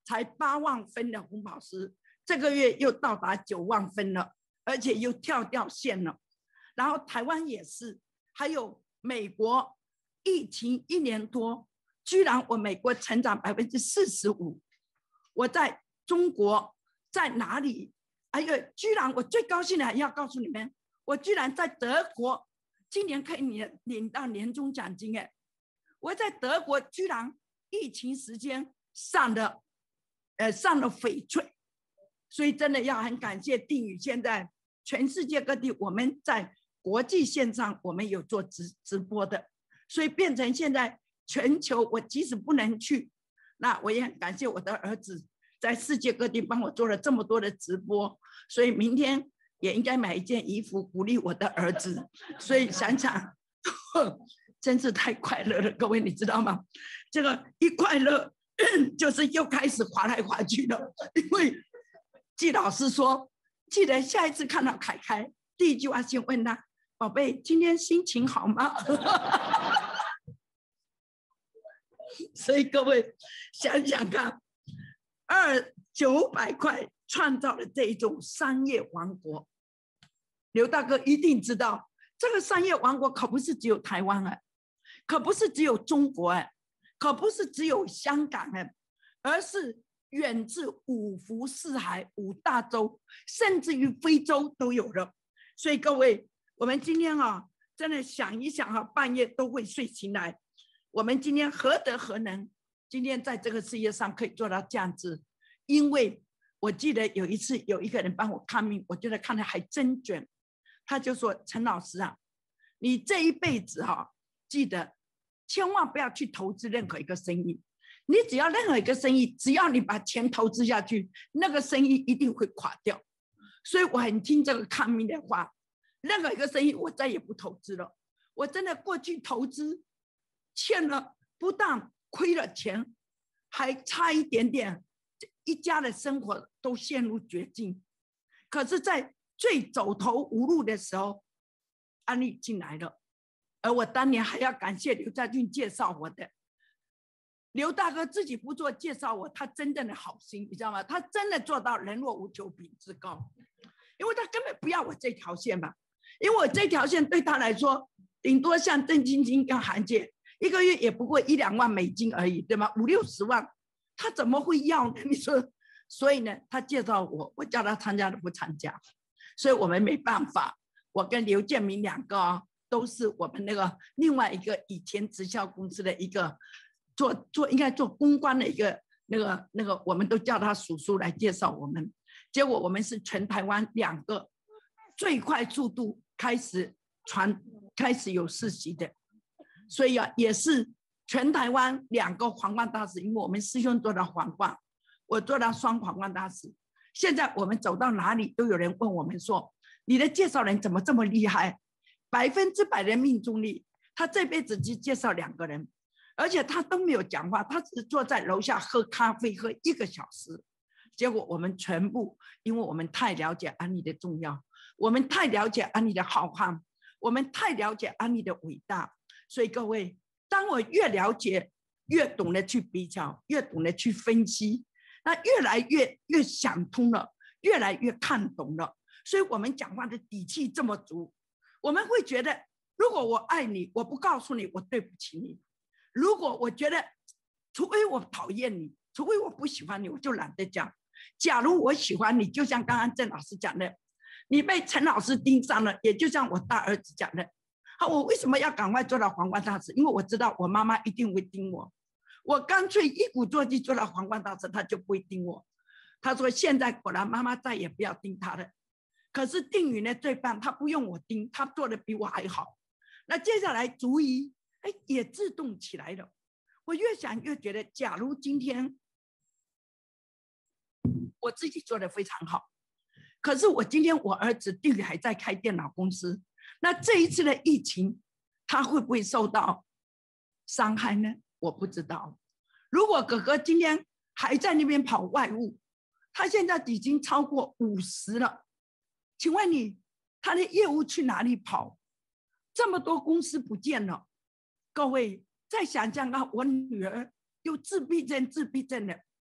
才八万分的红宝石，这个月又到达九万分了，而且又跳掉线了。然后台湾也是，还有美国疫情一年多，居然我美国成长百分之四十五，我在中国在哪里？哎呀，居然我最高兴的还要告诉你们，我居然在德国，今年可以领领到年终奖金哎！我在德国居然疫情时间上了，呃，上了翡翠，所以真的要很感谢定宇，现在全世界各地我们在国际线上我们有做直直播的，所以变成现在全球我即使不能去，那我也很感谢我的儿子。在世界各地帮我做了这么多的直播，所以明天也应该买一件衣服鼓励我的儿子。所以想想，真是太快乐了，各位你知道吗？这个一快乐，就是又开始滑来滑去了。因为季老师说，记得下一次看到凯凯，第一句话先问他：“宝贝，今天心情好吗？”所以各位想想看。二九百块创造了这一种商业王国，刘大哥一定知道，这个商业王国可不是只有台湾哎，可不是只有中国哎，可不是只有香港哎，而是远至五湖四海、五大洲，甚至于非洲都有了。所以各位，我们今天啊，真的想一想啊，半夜都会睡醒来。我们今天何德何能？今天在这个世界上可以做到这样子，因为我记得有一次有一个人帮我看命，我觉得看得还真准。他就说：“陈老师啊，你这一辈子哈、啊，记得千万不要去投资任何一个生意。你只要任何一个生意，只要你把钱投资下去，那个生意一定会垮掉。所以我很听这个看命的话，任何一个生意我再也不投资了。我真的过去投资欠了，不但亏了钱，还差一点点，一家的生活都陷入绝境。可是，在最走投无路的时候，安利进来了，而我当年还要感谢刘家俊介绍我的。刘大哥自己不做介绍我，他真正的好心，你知道吗？他真的做到人若无求，品质高，因为他根本不要我这条线嘛，因为我这条线对他来说，顶多像郑晶晶跟韩姐。一个月也不过一两万美金而已，对吗？五六十万，他怎么会要呢？你说，所以呢，他介绍我，我叫他参加都不参加，所以我们没办法。我跟刘建明两个、哦、都是我们那个另外一个以前直销公司的一个做做应该做公关的一个那个那个，我们都叫他叔叔来介绍我们。结果我们是全台湾两个最快速度开始传开始有世袭的。所以啊，也是全台湾两个皇冠大使，因为我们师兄做到皇冠，我做到双皇冠大使。现在我们走到哪里，都有人问我们说：“你的介绍人怎么这么厉害？百分之百的命中率。”他这辈子只介绍两个人，而且他都没有讲话，他只是坐在楼下喝咖啡，喝一个小时。结果我们全部，因为我们太了解安利的重要，我们太了解安利的浩瀚，我们太了解安利的伟大。所以各位，当我越了解，越懂得去比较，越懂得去分析，那越来越越想通了，越来越看懂了。所以我们讲话的底气这么足，我们会觉得，如果我爱你，我不告诉你，我对不起你；如果我觉得，除非我讨厌你，除非我不喜欢你，我就懒得讲。假如我喜欢你，就像刚刚郑老师讲的，你被陈老师盯上了，也就像我大儿子讲的。我为什么要赶快做到皇冠大使？因为我知道我妈妈一定会盯我，我干脆一鼓作气做到皇冠大使，她就不会盯我。他说现在果然妈妈再也不要盯他了。可是定宇呢最棒，他不用我盯，他做的比我还好。那接下来逐一哎也自动起来了。我越想越觉得，假如今天我自己做的非常好，可是我今天我儿子定宇还在开电脑公司。那这一次的疫情，他会不会受到伤害呢？我不知道。如果哥哥今天还在那边跑外务，他现在已经超过五十了，请问你，他的业务去哪里跑？这么多公司不见了。各位再想想看，我女儿有自闭症，自闭症的，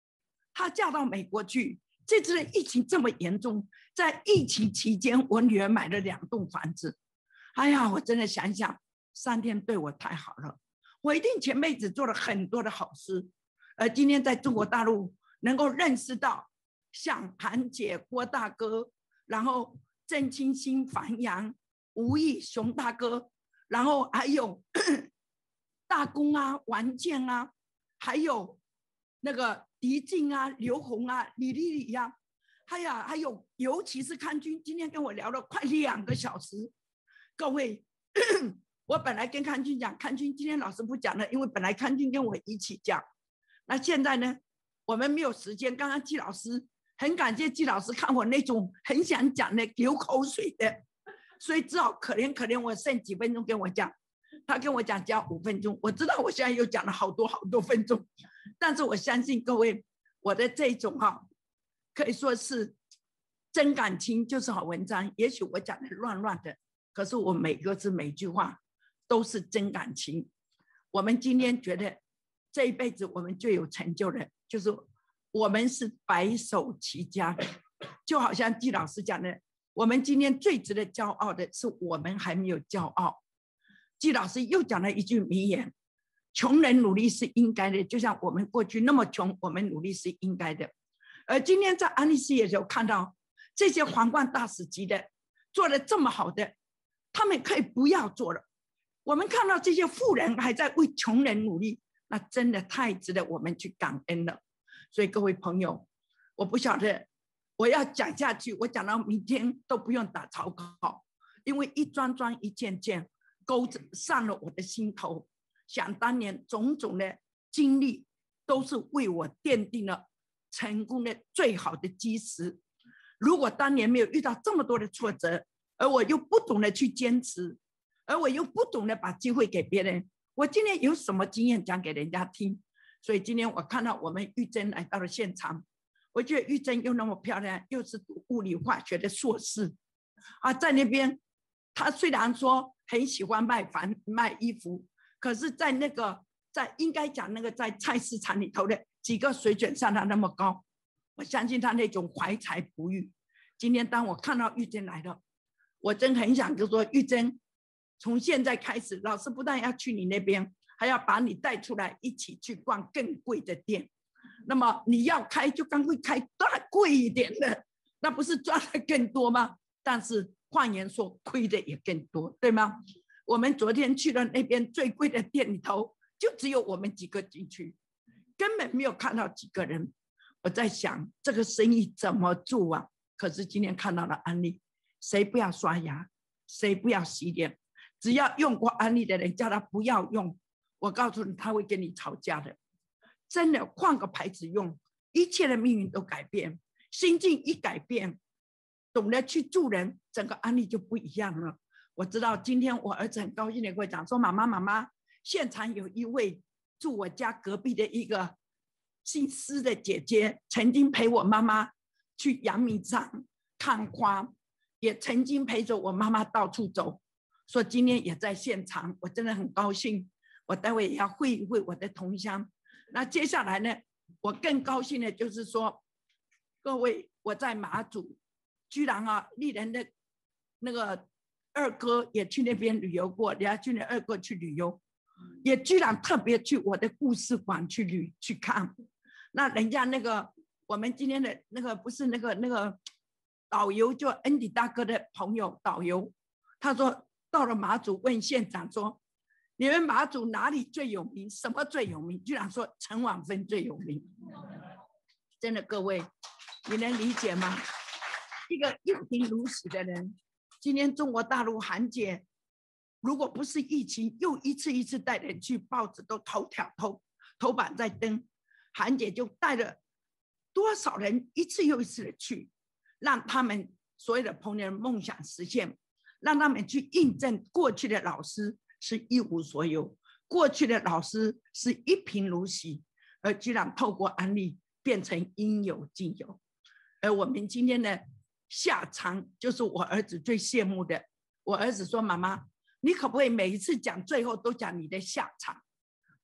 她嫁到美国去。这次的疫情这么严重，在疫情期间，我女儿买了两栋房子。哎呀，我真的想想，上天对我太好了，我一定前辈子做了很多的好事。而今天在中国大陆能够认识到像韩姐、郭大哥，然后郑清新、樊阳、吴毅、熊大哥，然后还有大公啊、王健啊，还有那个狄静啊、刘红啊、李丽丽呀，还有还有，尤其是康君，今天跟我聊了快两个小时。各位，我本来跟康君讲，康君今天老师不讲了，因为本来康君跟我一起讲。那现在呢，我们没有时间。刚刚季老师很感谢季老师看我那种很想讲的流口水的，所以只好可怜可怜我剩几分钟跟我讲。他跟我讲只要五分钟，我知道我现在又讲了好多好多分钟，但是我相信各位，我的这种哈、哦，可以说是真感情就是好文章。也许我讲的乱乱的，可是我每个字每句话都是真感情。我们今天觉得这一辈子我们最有成就的，就是我们是白手起家的，就好像季老师讲的，我们今天最值得骄傲的是我们还没有骄傲。季老师又讲了一句名言：穷人努力是应该的，就像我们过去那么穷，我们努力是应该的。而今天在安利事业有看到这些皇冠大使级的做得这么好的，他们可以不要做了。我们看到这些富人还在为穷人努力，那真的太值得我们去感恩了。所以各位朋友，我不晓得我要讲下去，我讲到明天都不用打草稿，因为一桩桩一件件勾上了我的心头。想当年种种的经历都是为我奠定了成功的最好的基石。如果当年没有遇到这么多的挫折，而我又不懂得去坚持，而我又不懂得把机会给别人，我今天有什么经验讲给人家听？所以今天我看到我们玉珍来到了现场，我觉得玉珍又那么漂亮，又是读物理化学的硕士啊，在那边她虽然说很喜欢卖房卖衣服，可是在那个在应该讲那个在菜市场里头的几个水准上她那么高，我相信她那种怀才不遇。今天当我看到玉珍来了，我真很想就说，玉珍从现在开始，老师不但要去你那边，还要把你带出来一起去逛更贵的店。那么你要开就赶快开大贵一点的，那不是赚的更多吗？但是换言说，亏的也更多，对吗？我们昨天去了那边最贵的店里头，就只有我们几个进去，根本没有看到几个人。我在想这个生意怎么做啊？可是今天看到了案例，谁不要刷牙，谁不要洗脸，只要用过安利的人叫他不要用，我告诉你他会跟你吵架的。真的换个牌子用，一切的命运都改变，心境一改变，懂得去助人，整个安利就不一样了。我知道今天我儿子很高兴的跟我讲说，妈妈妈妈，现场有一位住我家隔壁的一个姓施的姐姐，曾经陪我妈妈去阳明山看花，也曾经陪着我妈妈到处走，说今天也在现场，我真的很高兴。我待会也要会一会我的同乡。那接下来呢，我更高兴的就是说，各位，我在马祖，居然啊，丽人的那个二哥也去那边旅游过，李亚军的二哥去旅游，也居然特别去我的故事馆去旅去看。那人家那个我们今天的那个不是那个那个导游，就恩迪大哥的朋友导游，他说到了马祖问县长说，你们马祖哪里最有名？什么最有名？居然说陈婉芬最有名。真的，各位，你能理解吗？一个一贫如洗的人，今天中国大陆韩姐，如果不是疫情，又一次一次带人去，报纸都头条头头版在登，韩姐就带了多少人一次又一次的去，让他们所有的朋友的梦想实现，让他们去印证过去的老师是一无所有，过去的老师是一贫如洗，而居然透过安利变成应有尽有。而我们今天的下场，就是我儿子最羡慕的。我儿子说，妈妈，你可不可以每一次讲最后都讲你的下场？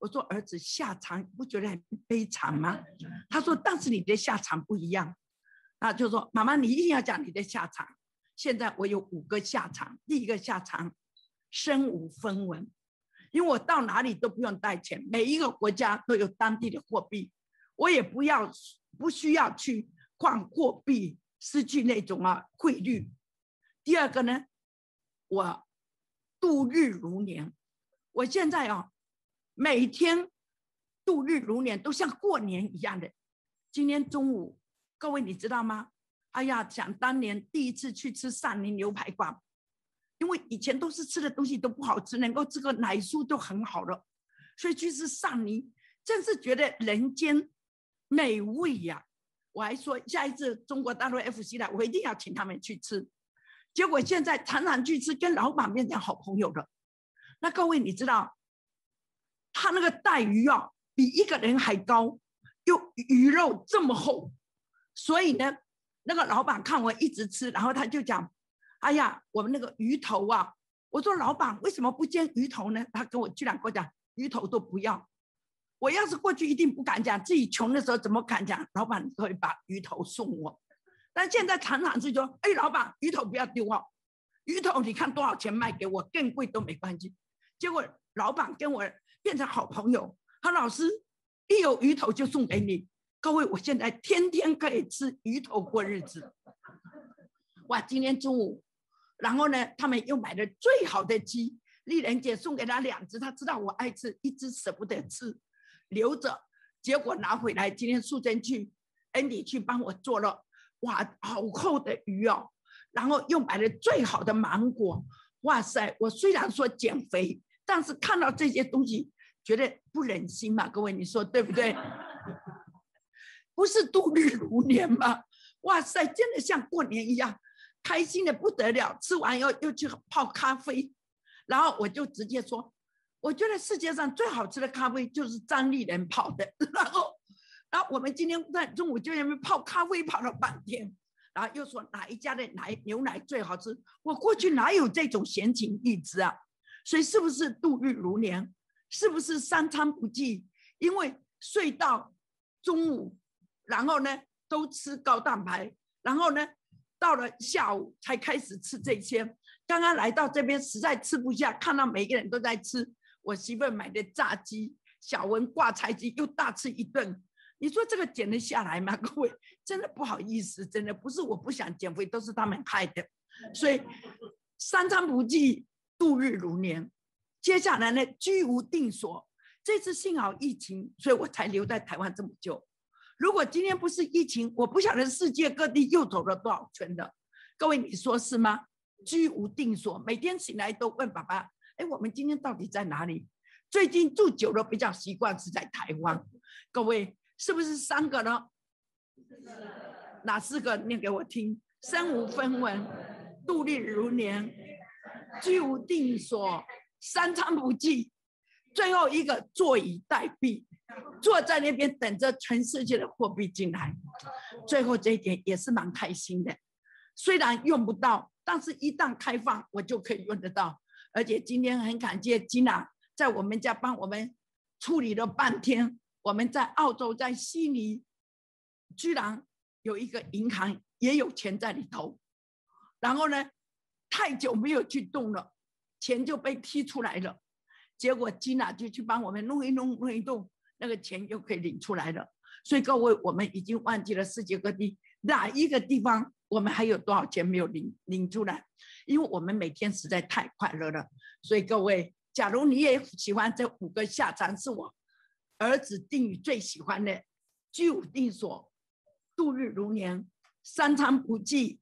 我说儿子下场不觉得很悲惨吗？他说但是你的下场不一样。那就说妈妈你一定要讲你的下场。现在我有五个下场。第一个下场身无分文，因为我到哪里都不用带钱，每一个国家都有当地的货币，我也不要不需要去换货币，失去那种啊汇率。第二个呢，我度日如年。我现在啊每天度日如年，都像过年一样的。今天中午各位你知道吗？哎呀，想当年第一次去吃上林牛排馆，因为以前都是吃的东西都不好吃，能够吃个奶酥都很好了，所以去吃上林真是觉得人间美味呀、啊！我还说下一次中国大陆 F C 来，我一定要请他们去吃。结果现在常常去吃，跟老板变成好朋友了。那各位你知道，他那个带鱼啊，比一个人还高，又鱼肉这么厚，所以呢，那个老板看我一直吃，然后他就讲：“哎呀，我们那个鱼头啊。”我说：“老板为什么不煎鱼头呢？”他跟我居然跟我讲：“鱼头都不要。”我要是过去一定不敢讲，自己穷的时候怎么敢讲？老板会把鱼头送我，但现在常常是说：“哎，老板，鱼头不要丢哦，鱼头你看多少钱卖给我，更贵都没关系。”结果老板跟我变成好朋友，他老师一有鱼头就送给你。各位，我现在天天可以吃鱼头过日子。哇，今天中午，然后呢，他们又买了最好的鸡，丽人姐送给他两只，他知道我爱吃，一只舍不得吃，留着。结果拿回来，今天素贞去 Andy 去帮我做了，哇，好厚的鱼哦，然后又买了最好的芒果。哇塞，我虽然说减肥，但是看到这些东西觉得不忍心嘛，各位你说对不对？不是度日如年吗？哇塞，真的像过年一样，开心的不得了。吃完又又去泡咖啡，然后我就直接说，我觉得世界上最好吃的咖啡就是张丽人泡的。然后，然后我们今天在中午就在那边泡咖啡泡了半天，然后又说哪一家的奶牛奶最好吃。我过去哪有这种闲情逸致啊？所以是不是度日如年？是不是三餐不继？因为睡到中午，然后呢都吃高蛋白，然后呢到了下午才开始吃这些。刚刚来到这边实在吃不下，看到每个人都在吃，我媳妇买的炸鸡，小文挂菜鸡又大吃一顿。你说这个减得下来吗？各位，真的不好意思，真的不是我不想减肥，都是他们害的。所以三餐不继，度日如年。接下来呢，居无定所。这次幸好疫情，所以我才留在台湾这么久。如果今天不是疫情，我不晓得世界各地又走了多少圈的。各位，你说是吗？居无定所，每天醒来都问爸爸：“哎，我们今天到底在哪里？”最近住久了，比较习惯是在台湾。各位，是不是三个呢？哪四个？念给我听：身无分文，度日如年，居无定所，三餐不继。最后一个坐以待毙，坐在那边等着全世界的货币进来。最后这一点也是蛮开心的，虽然用不到，但是一旦开放，我就可以用得到。而且今天很感谢吉娜在我们家帮我们处理了半天。我们在澳洲，在悉尼，居然有一个银行也有钱在里头。然后呢，太久没有去动了，钱就被踢出来了。结果吉娜就去帮我们弄一弄弄一弄，那个钱又可以领出来了。所以各位，我们已经忘记了世界各地哪一个地方我们还有多少钱没有领领出来，因为我们每天实在太快乐了。所以各位，假如你也喜欢这五个下场，是我儿子定宇最喜欢的：居无定所，度日如年，三餐不继，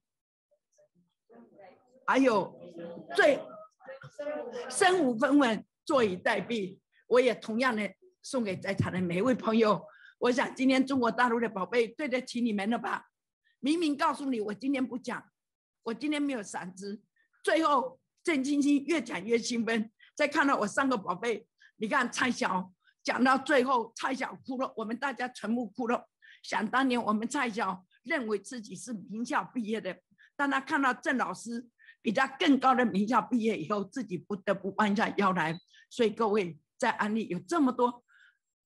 还有最身无分文，坐以待毙。我也同样的送给在场的每一位朋友。我想今天中国大陆的宝贝对得起你们了吧？明明告诉你我今天不讲，我今天没有闪支，最后郑青青越讲越兴奋。再看到我三个宝贝，你看蔡小讲到最后，蔡小哭了，我们大家全部哭了。想当年我们蔡小认为自己是名校毕业的，但他看到郑老师比他更高的名校毕业以后，自己不得不弯下腰来。所以各位，在安利有这么多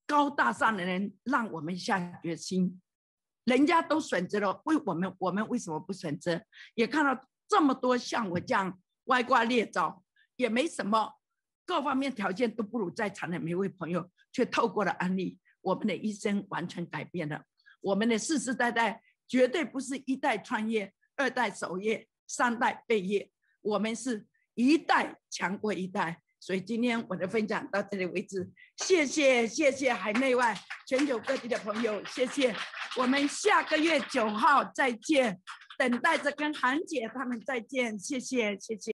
高大上的人让我们下决心，人家都选择了，为我们我们为什么不选择？也看到这么多像我这样歪瓜裂枣，也没什么，各方面条件都不如在场的每位朋友，却透过了安利，我们的一生完全改变了。我们的世世代代绝对不是一代创业、二代守业、三代备业，我们是一代强过一代。所以今天我的分享到这里为止，谢谢谢谢海内外全球各地的朋友，谢谢。我们下个月九号再见，等待着跟韩姐他们再见，谢谢谢谢。